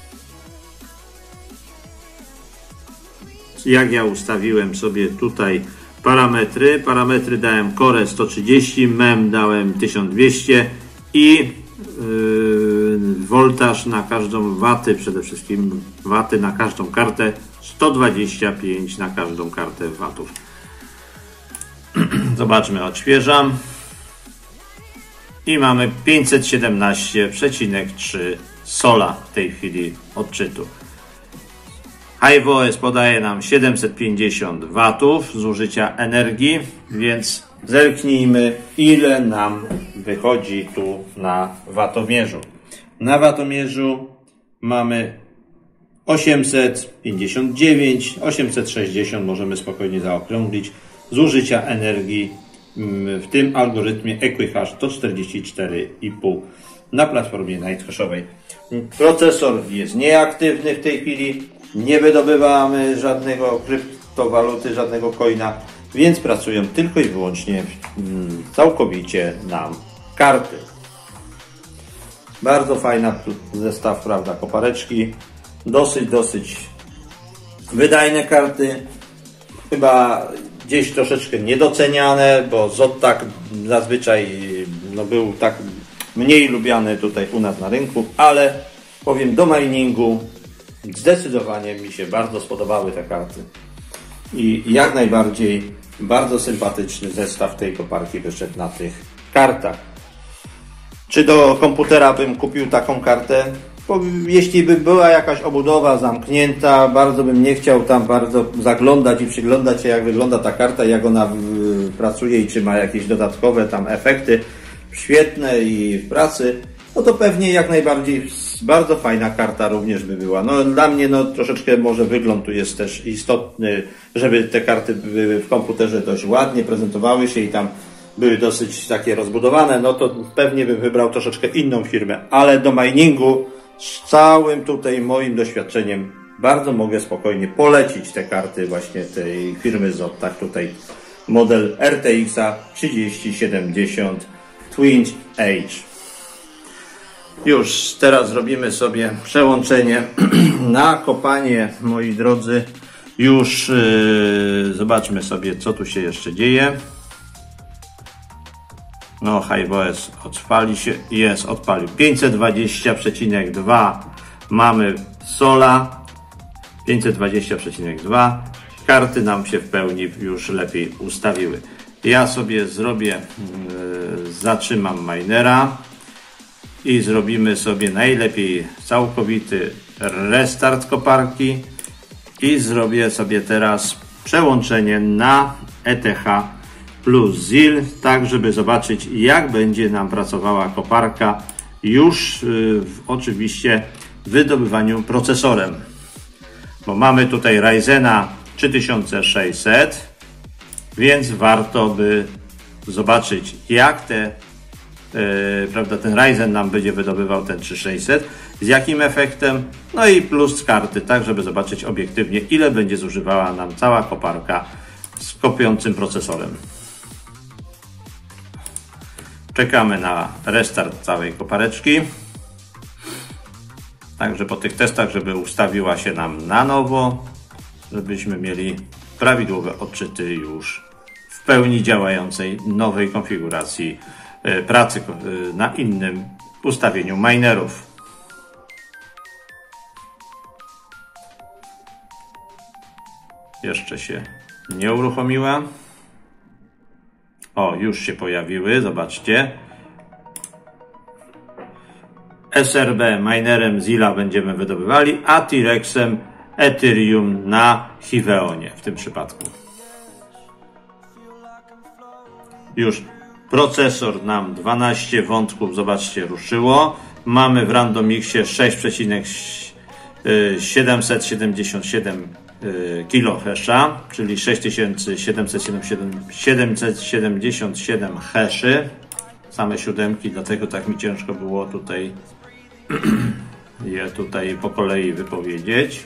Jak ja ustawiłem sobie tutaj parametry, parametry dałem Core sto trzydzieści, mem dałem tysiąc dwieście i yy, voltaż na każdą watę, przede wszystkim waty na każdą kartę, sto dwadzieścia pięć na każdą kartę watów. Zobaczmy, odświeżam i mamy pięćset siedemnaście przecinek trzy sola w tej chwili odczytu. HiveOS podaje nam siedemset pięćdziesiąt watów zużycia energii, więc zerknijmy, ile nam wychodzi tu na watomierzu. Na watomierzu mamy osiemset pięćdziesiąt dziewięć, osiemset sześćdziesiąt, możemy spokojnie zaokrąglić, zużycia energii w tym algorytmie Equihash sto czterdzieści cztery i pół na platformie Nightscashowej. Procesor jest nieaktywny w tej chwili, nie wydobywamy żadnego kryptowaluty, żadnego coina, więc pracują tylko i wyłącznie całkowicie nam karty. Bardzo fajna zestaw, prawda, kopareczki, dosyć, dosyć wydajne karty, chyba gdzieś troszeczkę niedoceniane, bo Zotac zazwyczaj no, był tak mniej lubiany tutaj u nas na rynku, ale powiem, do miningu zdecydowanie mi się bardzo spodobały te karty i jak najbardziej bardzo sympatyczny zestaw tej koparki wyszedł na tych kartach. Czy do komputera bym kupił taką kartę? Bo jeśli by była jakaś obudowa zamknięta, bardzo bym nie chciał tam bardzo zaglądać i przyglądać się, jak wygląda ta karta, jak ona pracuje i czy ma jakieś dodatkowe tam efekty świetne i w pracy, no to pewnie jak najbardziej bardzo fajna karta również by była. No dla mnie no troszeczkę może wygląd tu jest też istotny, żeby te karty były w komputerze dość ładnie prezentowały się i tam były dosyć takie rozbudowane, no to pewnie bym wybrał troszeczkę inną firmę, ale do miningu z całym tutaj moim doświadczeniem bardzo mogę spokojnie polecić te karty właśnie tej firmy Zotac, tutaj model R T X trzydzieści siedemdziesiąt Twin Edge. Już teraz zrobimy sobie przełączenie na kopanie, moi drodzy. Już yy, zobaczmy sobie, co tu się jeszcze dzieje. No, HiveOS odpali się, jest, odpalił. pięćset dwadzieścia przecinek dwa mamy sola, pięćset dwadzieścia przecinek dwa. Karty nam się w pełni już lepiej ustawiły. Ja sobie zrobię, yy, zatrzymam minera i zrobimy sobie najlepiej całkowity restart koparki i zrobię sobie teraz przełączenie na E T H plus Z I L, tak żeby zobaczyć, jak będzie nam pracowała koparka już yy, w oczywiście wydobywaniu procesorem, bo mamy tutaj Ryzena trzy tysiące sześćset, więc warto by zobaczyć, jak te Yy, prawda, ten Ryzen nam będzie wydobywał ten trzy tysiące sześćset, z jakim efektem, no i plus karty, tak żeby zobaczyć obiektywnie, ile będzie zużywała nam cała koparka z kopiącym procesorem. Czekamy na restart całej kopareczki, także po tych testach, żeby ustawiła się nam na nowo, żebyśmy mieli prawidłowe odczyty już w pełni działającej nowej konfiguracji pracy na innym ustawieniu minerów. Jeszcze się nie uruchomiła. O, już się pojawiły, zobaczcie. S R B minerem Zilla będziemy wydobywali, a T-Rexem Ethereum na Hiveonie w tym przypadku. Już procesor nam dwanaście wątków, zobaczcie, ruszyło. Mamy w randomixie sześć przecinek siedemset siedemdziesiąt siedem kilohasha, czyli sześć tysięcy siedemset siedemdziesiąt siedem haszy. Same siódemki, dlatego tak mi ciężko było tutaj je tutaj po kolei wypowiedzieć.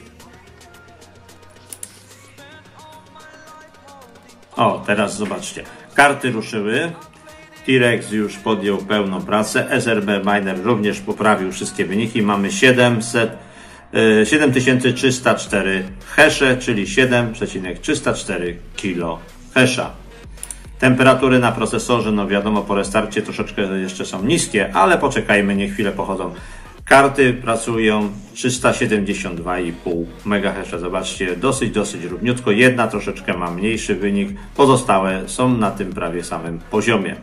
O, teraz zobaczcie. Karty ruszyły. T-Rex już podjął pełną pracę. S R B Miner również poprawił wszystkie wyniki. Mamy siedem tysięcy trzysta cztery hasze, czyli siedem przecinek trzysta cztery kilohasha. Temperatury na procesorze, no wiadomo, po restarcie troszeczkę jeszcze są niskie, ale poczekajmy, niech chwilę pochodzą. Karty pracują trzysta siedemdziesiąt dwa i pół megahasha. Zobaczcie, dosyć, dosyć równiutko. Jedna troszeczkę ma mniejszy wynik, pozostałe są na tym prawie samym poziomie.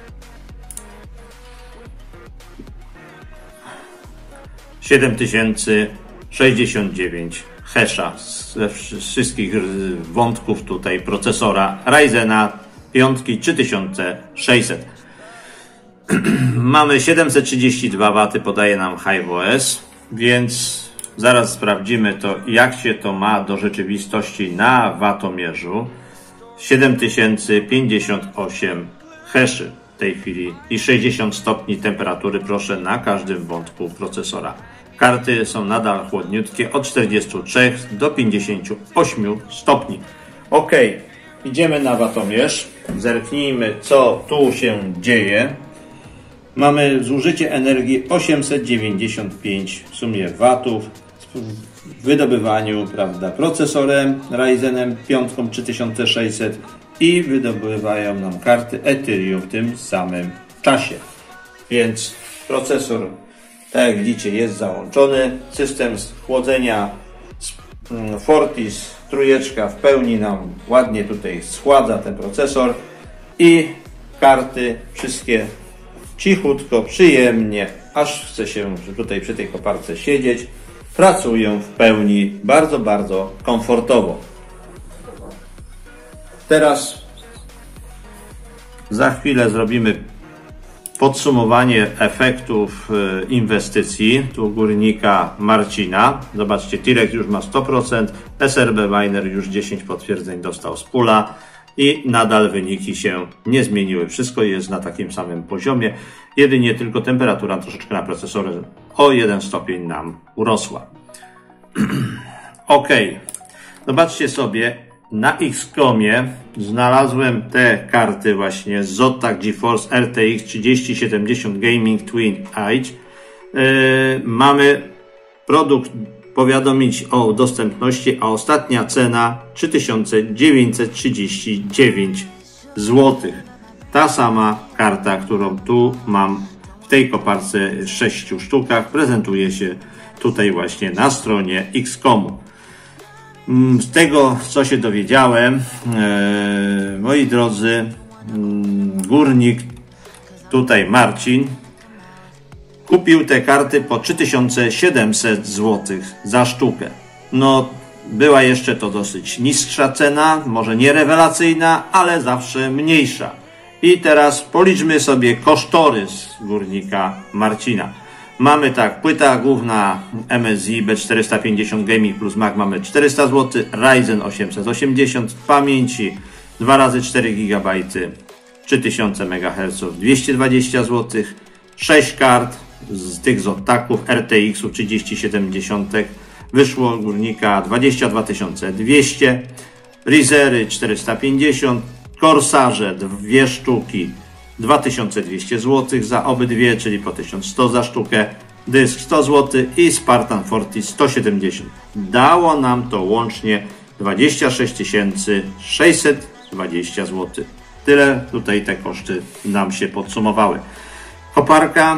siedem tysięcy sześćdziesiąt dziewięć hasha ze wszystkich wątków tutaj procesora Ryzena piątki trzy tysiące sześćset. Mamy siedemset trzydzieści dwa waty, podaje nam HiveOS, więc zaraz sprawdzimy to, jak się to ma do rzeczywistości na watomierzu. siedem tysięcy pięćdziesiąt osiem haszy w tej chwili i sześćdziesiąt stopni temperatury, proszę, na każdym wątku procesora. Karty są nadal chłodniutkie, od czterdziestu trzech do pięćdziesięciu ośmiu stopni. Ok, idziemy na watomierz, zerknijmy, co tu się dzieje. Mamy zużycie energii osiemset dziewięćdziesiąt pięć w sumie watów w wydobywaniu, prawda, procesorem Ryzenem piątką trzy tysiące sześćset i wydobywają nam karty Ethereum w tym samym czasie. Więc procesor, tak jak widzicie, jest załączony. System chłodzenia Fortis trójeczka w pełni nam ładnie tutaj schładza ten procesor i karty wszystkie cichutko, przyjemnie, aż chce się tutaj przy tej koparce siedzieć, pracują w pełni bardzo, bardzo komfortowo. Teraz za chwilę zrobimy podsumowanie efektów inwestycji tu górnika Marcina. Zobaczcie, T-Rex już ma sto procent, S R B Miner już dziesięć potwierdzeń dostał z pula i nadal wyniki się nie zmieniły. Wszystko jest na takim samym poziomie, jedynie tylko temperatura troszeczkę na procesorze o jeden stopień nam urosła. Ok, zobaczcie sobie, na X-Comie znalazłem te karty właśnie Zotac GeForce R T X trzydzieści siedemdziesiąt Gaming Twin Edge. Yy, mamy produkt powiadomić o dostępności, a ostatnia cena trzy tysiące dziewięćset trzydzieści dziewięć złotych. Ta sama karta, którą tu mam w tej koparce w sześciu sztukach, prezentuje się tutaj właśnie na stronie X-Comu. Z tego, co się dowiedziałem, e, moi drodzy, górnik tutaj Marcin kupił te karty po trzy tysiące siedemset złotych za sztukę. No, była jeszcze to dosyć niższa cena, może nie rewelacyjna, ale zawsze mniejsza. I teraz policzmy sobie kosztorys górnika Marcina. Mamy tak, płyta główna M S I B czterysta pięćdziesiąt Gaming plus Mac mamy czterysta złotych, Ryzen osiemset osiemdziesiąt, pamięci dwa razy cztery gigabajty, trzy tysiące megaherców, dwieście dwadzieścia złotych, sześć kart z tych Zotaków R T X trzydzieści siedemdziesiąt wyszło górnika dwadzieścia dwa tysiące dwieście, Rizery czterysta pięćdziesiąt, Corsarze dwie sztuki, dwa tysiące dwieście złotych za obydwie, czyli po tysiąc sto za sztukę, dysk sto złotych i Spartan Fortis sto siedemdziesiąt. Dało nam to łącznie dwadzieścia sześć tysięcy sześćset dwadzieścia złotych. Tyle tutaj te koszty nam się podsumowały. Koparka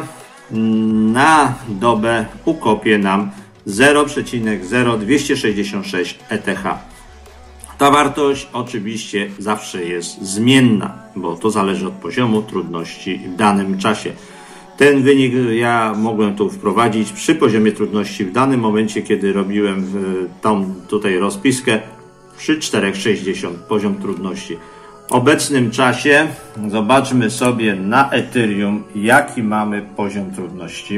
na dobę ukopie nam zero przecinek zero dwieście sześćdziesiąt sześć E T H. Ta wartość oczywiście zawsze jest zmienna, bo to zależy od poziomu trudności w danym czasie. Ten wynik ja mogłem tu wprowadzić przy poziomie trudności w danym momencie, kiedy robiłem tą tutaj rozpiskę przy cztery sześćdziesiąt poziom trudności. W obecnym czasie zobaczmy sobie na Ethereum, jaki mamy poziom trudności,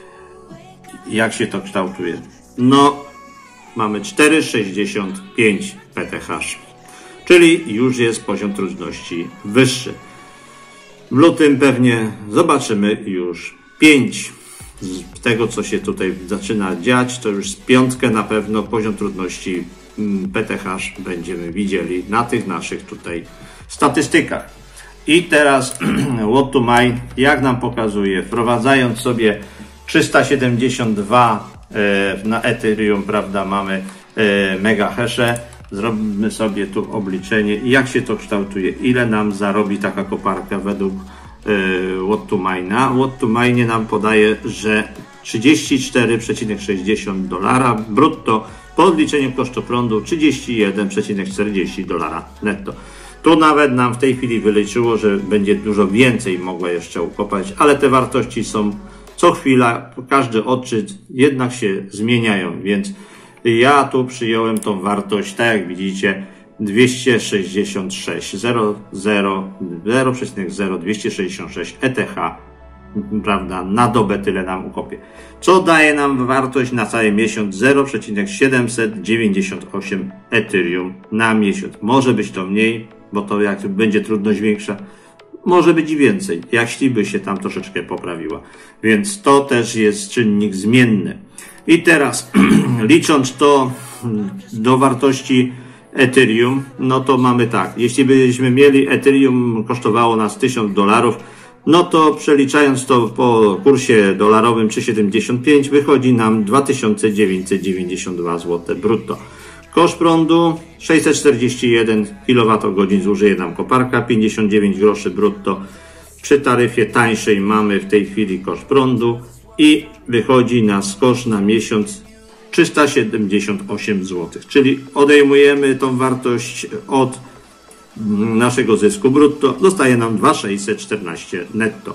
jak się to kształtuje. No, mamy cztery sześćdziesiąt pięć P T H, czyli już jest poziom trudności wyższy. W lutym pewnie zobaczymy już pięć. Z tego, co się tutaj zaczyna dziać, to już z piątkę na pewno poziom trudności P T H będziemy widzieli na tych naszych tutaj statystykach. I teraz What to Mine, jak nam pokazuje, wprowadzając sobie trzysta siedemdziesiąt dwa na Ethereum, prawda, mamy mega hasze. Zrobimy sobie tu obliczenie, jak się to kształtuje, ile nam zarobi taka koparka według What to Mine'a. What to Mine nam podaje, że trzydzieści cztery przecinek sześćdziesiąt dolara brutto, po odliczeniu kosztu prądu trzydzieści jeden przecinek czterdzieści dolara netto. Tu nawet nam w tej chwili wyliczyło, że będzie dużo więcej mogła jeszcze ukopać, ale te wartości są co chwila, każdy odczyt jednak się zmieniają, więc ja tu przyjąłem tą wartość, tak jak widzicie, dwieście sześćdziesiąt sześć przecinek zero dwieście sześćdziesiąt sześć E T H, prawda, na dobę tyle nam ukopie. Co daje nam wartość na cały miesiąc zero przecinek siedemset dziewięćdziesiąt osiem Ethereum na miesiąc. Może być to mniej, bo to jak będzie trudność większa, może być i więcej, jeśli by się tam troszeczkę poprawiła. Więc to też jest czynnik zmienny. I teraz licząc to do wartości Ethereum, no to mamy tak, jeśli byśmy mieli Ethereum kosztowało nas tysiąc dolarów, no to przeliczając to po kursie dolarowym trzy siedemdziesiąt pięć wychodzi nam dwa tysiące dziewięćset dziewięćdziesiąt dwa złote brutto. Koszt prądu sześćset czterdzieści jeden kilowatogodzin zużyje nam koparka, pięćdziesiąt dziewięć groszy brutto. Przy taryfie tańszej mamy w tej chwili koszt prądu i wychodzi nas koszt na miesiąc trzysta siedemdziesiąt osiem złotych, czyli odejmujemy tą wartość od naszego zysku brutto, dostaje nam dwa tysiące sześćset czternaście netto.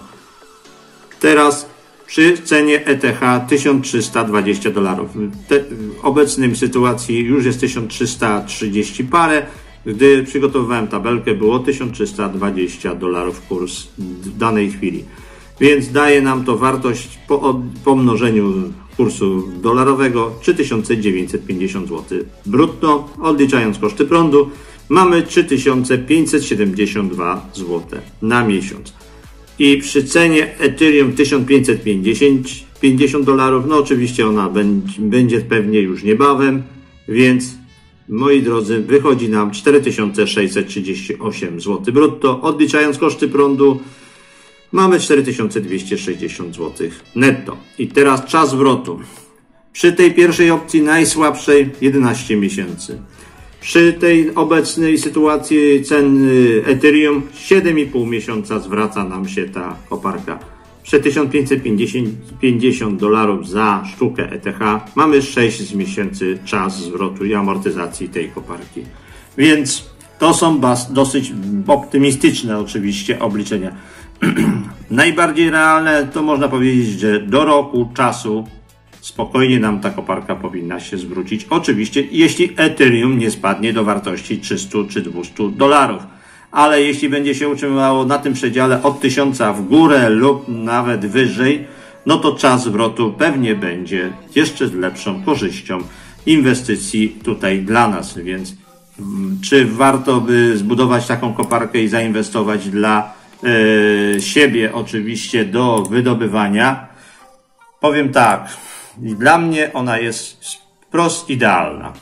Teraz przy cenie E T H tysiąc trzysta dwadzieścia dolarów. W obecnej sytuacji już jest tysiąc trzysta trzydzieści parę. Gdy przygotowywałem tabelkę, było tysiąc trzysta dwadzieścia dolarów kurs w danej chwili. Więc daje nam to wartość po pomnożeniu kursu dolarowego trzy tysiące dziewięćset pięćdziesiąt złotych brutto. Odliczając koszty prądu mamy trzy tysiące pięćset siedemdziesiąt dwa złote na miesiąc. I przy cenie Ethereum tysiąc pięćset pięćdziesiąt dolarów, no oczywiście ona będzie, będzie pewnie już niebawem, więc moi drodzy, wychodzi nam cztery tysiące sześćset trzydzieści osiem złotych brutto. Odliczając koszty prądu mamy cztery tysiące dwieście sześćdziesiąt złotych netto. I teraz czas zwrotu. Przy tej pierwszej opcji najsłabszej jedenaście miesięcy. Przy tej obecnej sytuacji cen Ethereum siedem i pół miesiąca zwraca nam się ta koparka. Przy tysiąc pięćset pięćdziesiąt dolarów za sztukę E T H mamy sześć miesięcy czas zwrotu i amortyzacji tej koparki. Więc to są dosyć optymistyczne oczywiście obliczenia. Najbardziej realne to można powiedzieć, że do roku czasu spokojnie nam ta koparka powinna się zwrócić. Oczywiście, jeśli Ethereum nie spadnie do wartości trzysta czy dwieście dolarów. Ale jeśli będzie się utrzymywało na tym przedziale od tysiąca w górę lub nawet wyżej, no to czas zwrotu pewnie będzie jeszcze z lepszą korzyścią inwestycji tutaj dla nas. Więc czy warto by zbudować taką koparkę i zainwestować dla e, siebie oczywiście do wydobywania? Powiem tak. Dla mnie ona jest wprost idealna.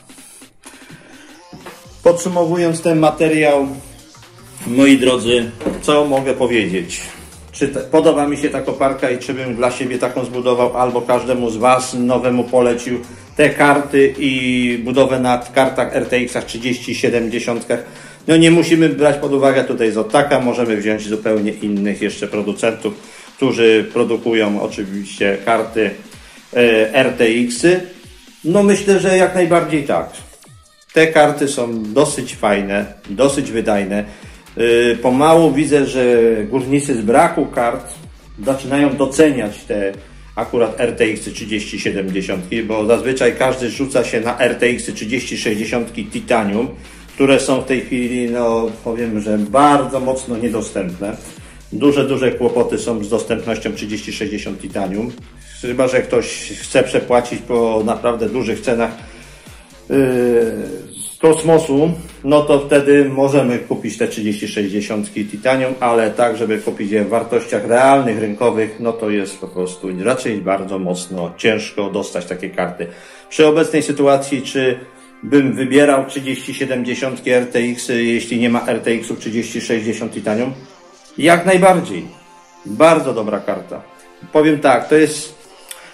Podsumowując ten materiał, moi drodzy, co mogę powiedzieć? Czy te, podoba mi się ta koparka i czy bym dla siebie taką zbudował, albo każdemu z Was nowemu polecił te karty i budowę na kartach R T X trzydzieści siedemdziesiąt. No nie musimy brać pod uwagę tutaj Zottaka, możemy wziąć zupełnie innych jeszcze producentów, którzy produkują oczywiście karty R T X-y. No myślę, że jak najbardziej tak. Te karty są dosyć fajne, dosyć wydajne. Pomału widzę, że górnicy z braku kart zaczynają doceniać te akurat R T X trzydzieści siedemdziesiąt, bo zazwyczaj każdy rzuca się na R T X trzydzieści sześćdziesiąt Titanium, które są w tej chwili, no powiem, że bardzo mocno niedostępne. Duże, duże kłopoty są z dostępnością trzydzieści sześćdziesiąt Titanium. Chyba że ktoś chce przepłacić po naprawdę dużych cenach yy, z kosmosu, no to wtedy możemy kupić te trzydzieści sześćdziesiąt Titanium, ale tak, żeby kupić je w wartościach realnych, rynkowych, no to jest po prostu raczej bardzo mocno ciężko dostać takie karty. Przy obecnej sytuacji, czy bym wybierał trzydzieści siedemdziesiąt R T X, jeśli nie ma R T X trzydzieści sześćdziesiąt Titanium? Jak najbardziej. Bardzo dobra karta. Powiem tak, to jest...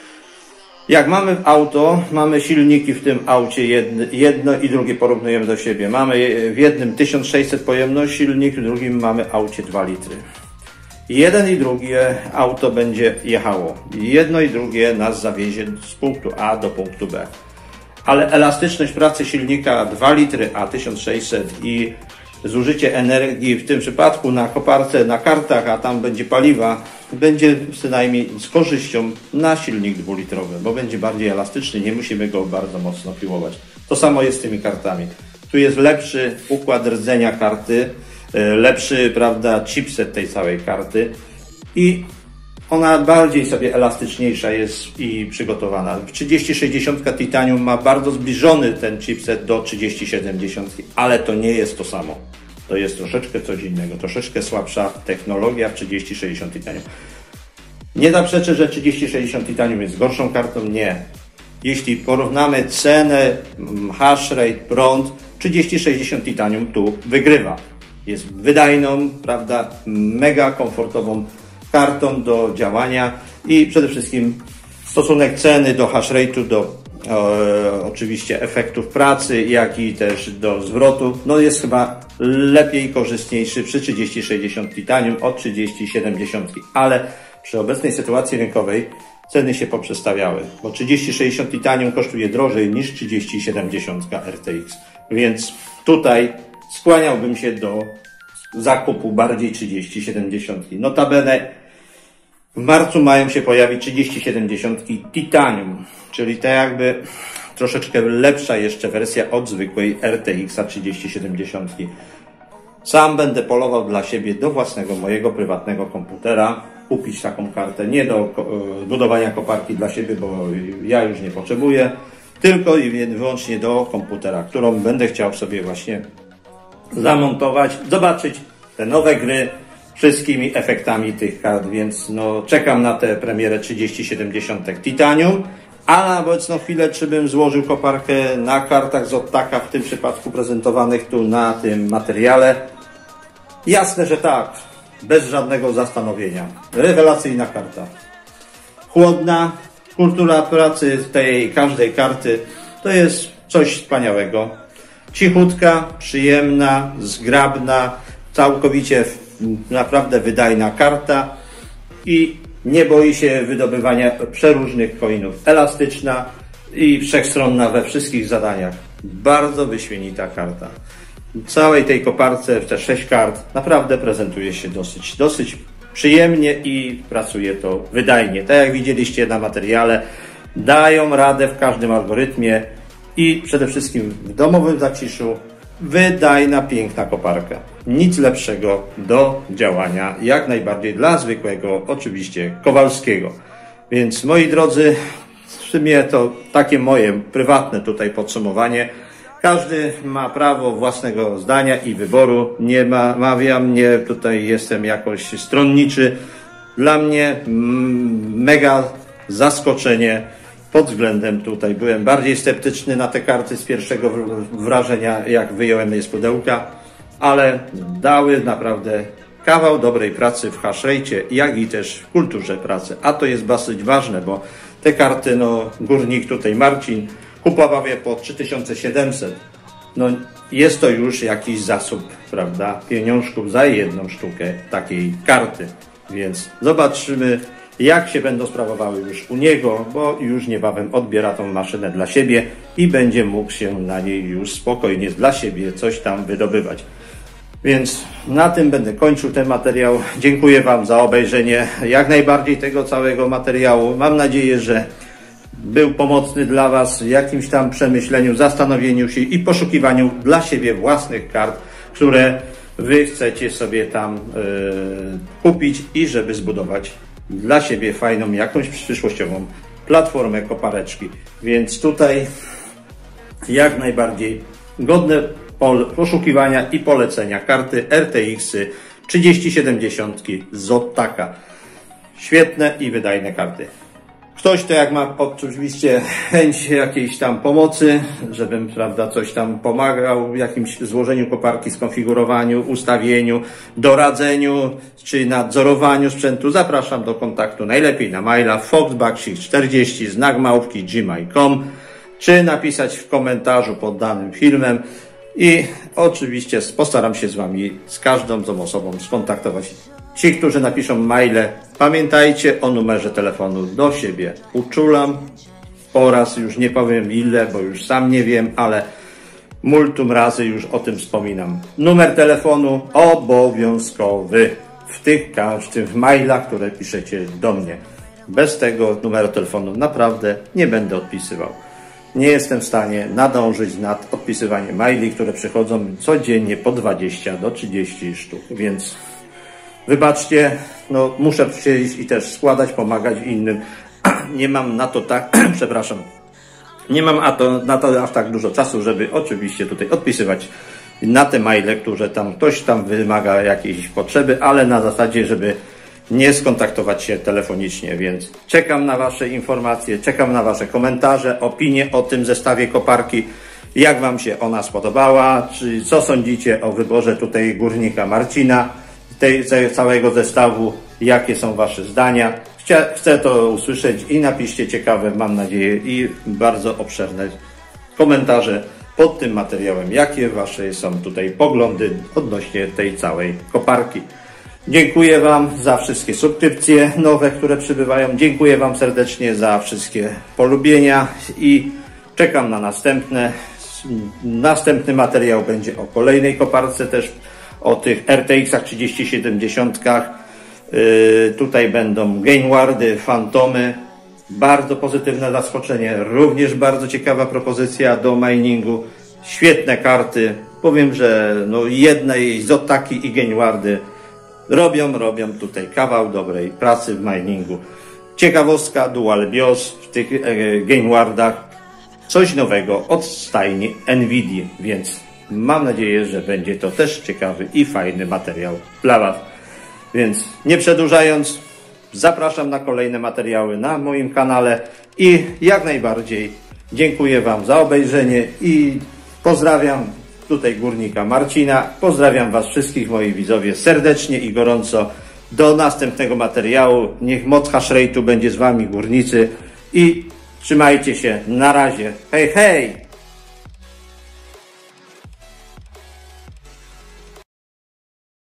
Jak mamy auto, mamy silniki w tym aucie, jedno, jedno i drugie porównujemy do siebie. Mamy w jednym tysiąc sześćset pojemność silnik, w drugim mamy aucie dwa litry. Jeden i drugie auto będzie jechało. Jedno i drugie nas zawiezie z punktu A do punktu B. Ale elastyczność pracy silnika dwa litry, a tysiąc sześćset i zużycie energii w tym przypadku na koparce, na kartach, a tam będzie paliwa, będzie przynajmniej z korzyścią na silnik dwulitrowy, bo będzie bardziej elastyczny, nie musimy go bardzo mocno piłować. To samo jest z tymi kartami. Tu jest lepszy układ rdzenia karty, lepszy, prawda, chipset tej całej karty i ona bardziej sobie elastyczniejsza jest i przygotowana. trzydzieści sześćdziesiąt Titanium ma bardzo zbliżony ten chipset do trzydzieści siedemdziesiąt, ale to nie jest to samo. To jest troszeczkę coś innego, troszeczkę słabsza technologia w trzydzieści sześćdziesiąt Titanium. Nie zaprzeczę, że trzydzieści sześćdziesiąt Titanium jest gorszą kartą, nie. Jeśli porównamy cenę, hash rate, prąd, trzydzieści sześćdziesiąt Titanium tu wygrywa. Jest wydajną, prawda, mega komfortową kartą do działania i przede wszystkim stosunek ceny do hash rate'u, do e, oczywiście efektów pracy, jak i też do zwrotu, no jest chyba lepiej i korzystniejszy przy trzydzieści sześćdziesiąt Titanium od trzydzieści siedemdziesiąt, ale przy obecnej sytuacji rynkowej ceny się poprzestawiały, bo trzydzieści sześćdziesiąt Titanium kosztuje drożej niż trzydzieści siedemdziesiąt R T X, więc tutaj skłaniałbym się do zakupu bardziej trzydzieści siedemdziesiąt. Notabene w marcu mają się pojawić trzydzieści siedemdziesiąt Titanium, czyli tak jakby troszeczkę lepsza jeszcze wersja od zwykłej R T X trzydzieści siedemdziesiąt. Sam będę polował dla siebie do własnego mojego prywatnego komputera kupić taką kartę, nie do budowania koparki dla siebie, bo ja już nie potrzebuję, tylko i wyłącznie do komputera, którą będę chciał sobie właśnie zamontować, zobaczyć te nowe gry wszystkimi efektami tych kart, więc no czekam na tę premierę trzydzieści siedemdziesiąt Titanium, a na obecną chwilę czy bym złożył koparkę na kartach z Ottaka, w tym przypadku prezentowanych tu na tym materiale? Jasne, że tak, bez żadnego zastanowienia. Rewelacyjna karta. Chłodna, kultura pracy tej każdej karty to jest coś wspaniałego. Cichutka, przyjemna, zgrabna, całkowicie naprawdę wydajna karta i nie boi się wydobywania przeróżnych coinów. Elastyczna i wszechstronna we wszystkich zadaniach. Bardzo wyśmienita karta. W całej tej koparce, w te sześć kart, naprawdę prezentuje się dosyć, dosyć przyjemnie i pracuje to wydajnie. Tak jak widzieliście na materiale, dają radę w każdym algorytmie i przede wszystkim w domowym zaciszu wydajna, piękna koparka. Nic lepszego do działania, jak najbardziej dla zwykłego, oczywiście Kowalskiego. Więc moi drodzy, w sumie to takie moje prywatne tutaj podsumowanie. Każdy ma prawo własnego zdania i wyboru. Nie mawiam, nie tutaj jestem jakoś stronniczy. Dla mnie mega zaskoczenie pod względem tutaj. Byłem bardziej sceptyczny na te karty z pierwszego wrażenia, jak wyjąłem je z pudełka, ale dały naprawdę kawał dobrej pracy w hashrate, jak i też w kulturze pracy. A to jest dosyć ważne, bo te karty, no górnik tutaj Marcin kupował je po trzy tysiące siedemset. No jest to już jakiś zasób, prawda, pieniążków za jedną sztukę takiej karty. Więc zobaczymy, jak się będą sprawowały już u niego, bo już niebawem odbiera tą maszynę dla siebie i będzie mógł się na niej już spokojnie dla siebie coś tam wydobywać. Więc na tym będę kończył ten materiał. Dziękuję Wam za obejrzenie jak najbardziej tego całego materiału. Mam nadzieję, że był pomocny dla Was w jakimś tam przemyśleniu, zastanowieniu się i poszukiwaniu dla siebie własnych kart, które Wy chcecie sobie tam yy, kupić i żeby zbudować dla siebie fajną, jakąś przyszłościową platformę kopareczki. Więc tutaj jak najbardziej godne poszukiwania i polecenia karty R T X-y trzydzieści siedemdziesiąt z Zottaka. Świetne i wydajne karty. Ktoś to jak ma oczywiście chęć jakiejś tam pomocy, żebym, prawda, coś tam pomagał w jakimś złożeniu koparki, skonfigurowaniu, ustawieniu, doradzeniu czy nadzorowaniu sprzętu, zapraszam do kontaktu najlepiej na maila foxbaksik czterdzieści znak małpki gmail kropka com czy napisać w komentarzu pod danym filmem i oczywiście postaram się z Wami, z każdą tą osobą skontaktować. Ci, którzy napiszą maile, pamiętajcie o numerze telefonu do siebie. Uczulam po raz, już nie powiem ile, bo już sam nie wiem, ale multum razy już o tym wspominam. Numer telefonu obowiązkowy w tych każdych mailach, które piszecie do mnie. Bez tego numeru telefonu naprawdę nie będę odpisywał. Nie jestem w stanie nadążyć nad odpisywaniem maili, które przychodzą codziennie po dwadzieścia do trzydziestu sztuk, więc wybaczcie, no muszę przyjść i też składać, pomagać innym. Nie mam na to tak, przepraszam, nie mam na to, na to aż tak dużo czasu, żeby oczywiście tutaj odpisywać na te maile, które tam ktoś tam wymaga jakiejś potrzeby, ale na zasadzie, żeby nie skontaktować się telefonicznie, więc czekam na Wasze informacje, czekam na Wasze komentarze, opinie o tym zestawie koparki, jak Wam się ona spodobała, czy co sądzicie o wyborze tutaj górnika Marcina, tej całego zestawu, jakie są Wasze zdania. Chcę to usłyszeć i napiszcie ciekawe, mam nadzieję, i bardzo obszerne komentarze pod tym materiałem, jakie Wasze są tutaj poglądy odnośnie tej całej koparki. Dziękuję Wam za wszystkie subskrypcje nowe, które przybywają. Dziękuję Wam serdecznie za wszystkie polubienia i czekam na następne. Następny materiał będzie o kolejnej koparce też, o tych R T X-ach trzydzieści siedemdziesiąt. Yy, tutaj będą Gainwardy, Fantomy. Bardzo pozytywne zaskoczenie. Również bardzo ciekawa propozycja do miningu. Świetne karty. Powiem, że no jednej Zottaki i Gainwardy robią, robią tutaj kawał dobrej pracy w miningu. Ciekawostka, Dual BIOS w tych e, Gainwardach. Coś nowego od stajni Nvidia, więc mam nadzieję, że będzie to też ciekawy i fajny materiał dla Was. Więc nie przedłużając, zapraszam na kolejne materiały na moim kanale i jak najbardziej dziękuję Wam za obejrzenie i pozdrawiam tutaj górnika Marcina. Pozdrawiam Was wszystkich, moi widzowie, serdecznie i gorąco. Do następnego materiału. Niech moc hash rate'u będzie z Wami, górnicy, i trzymajcie się. Na razie. Hej, hej!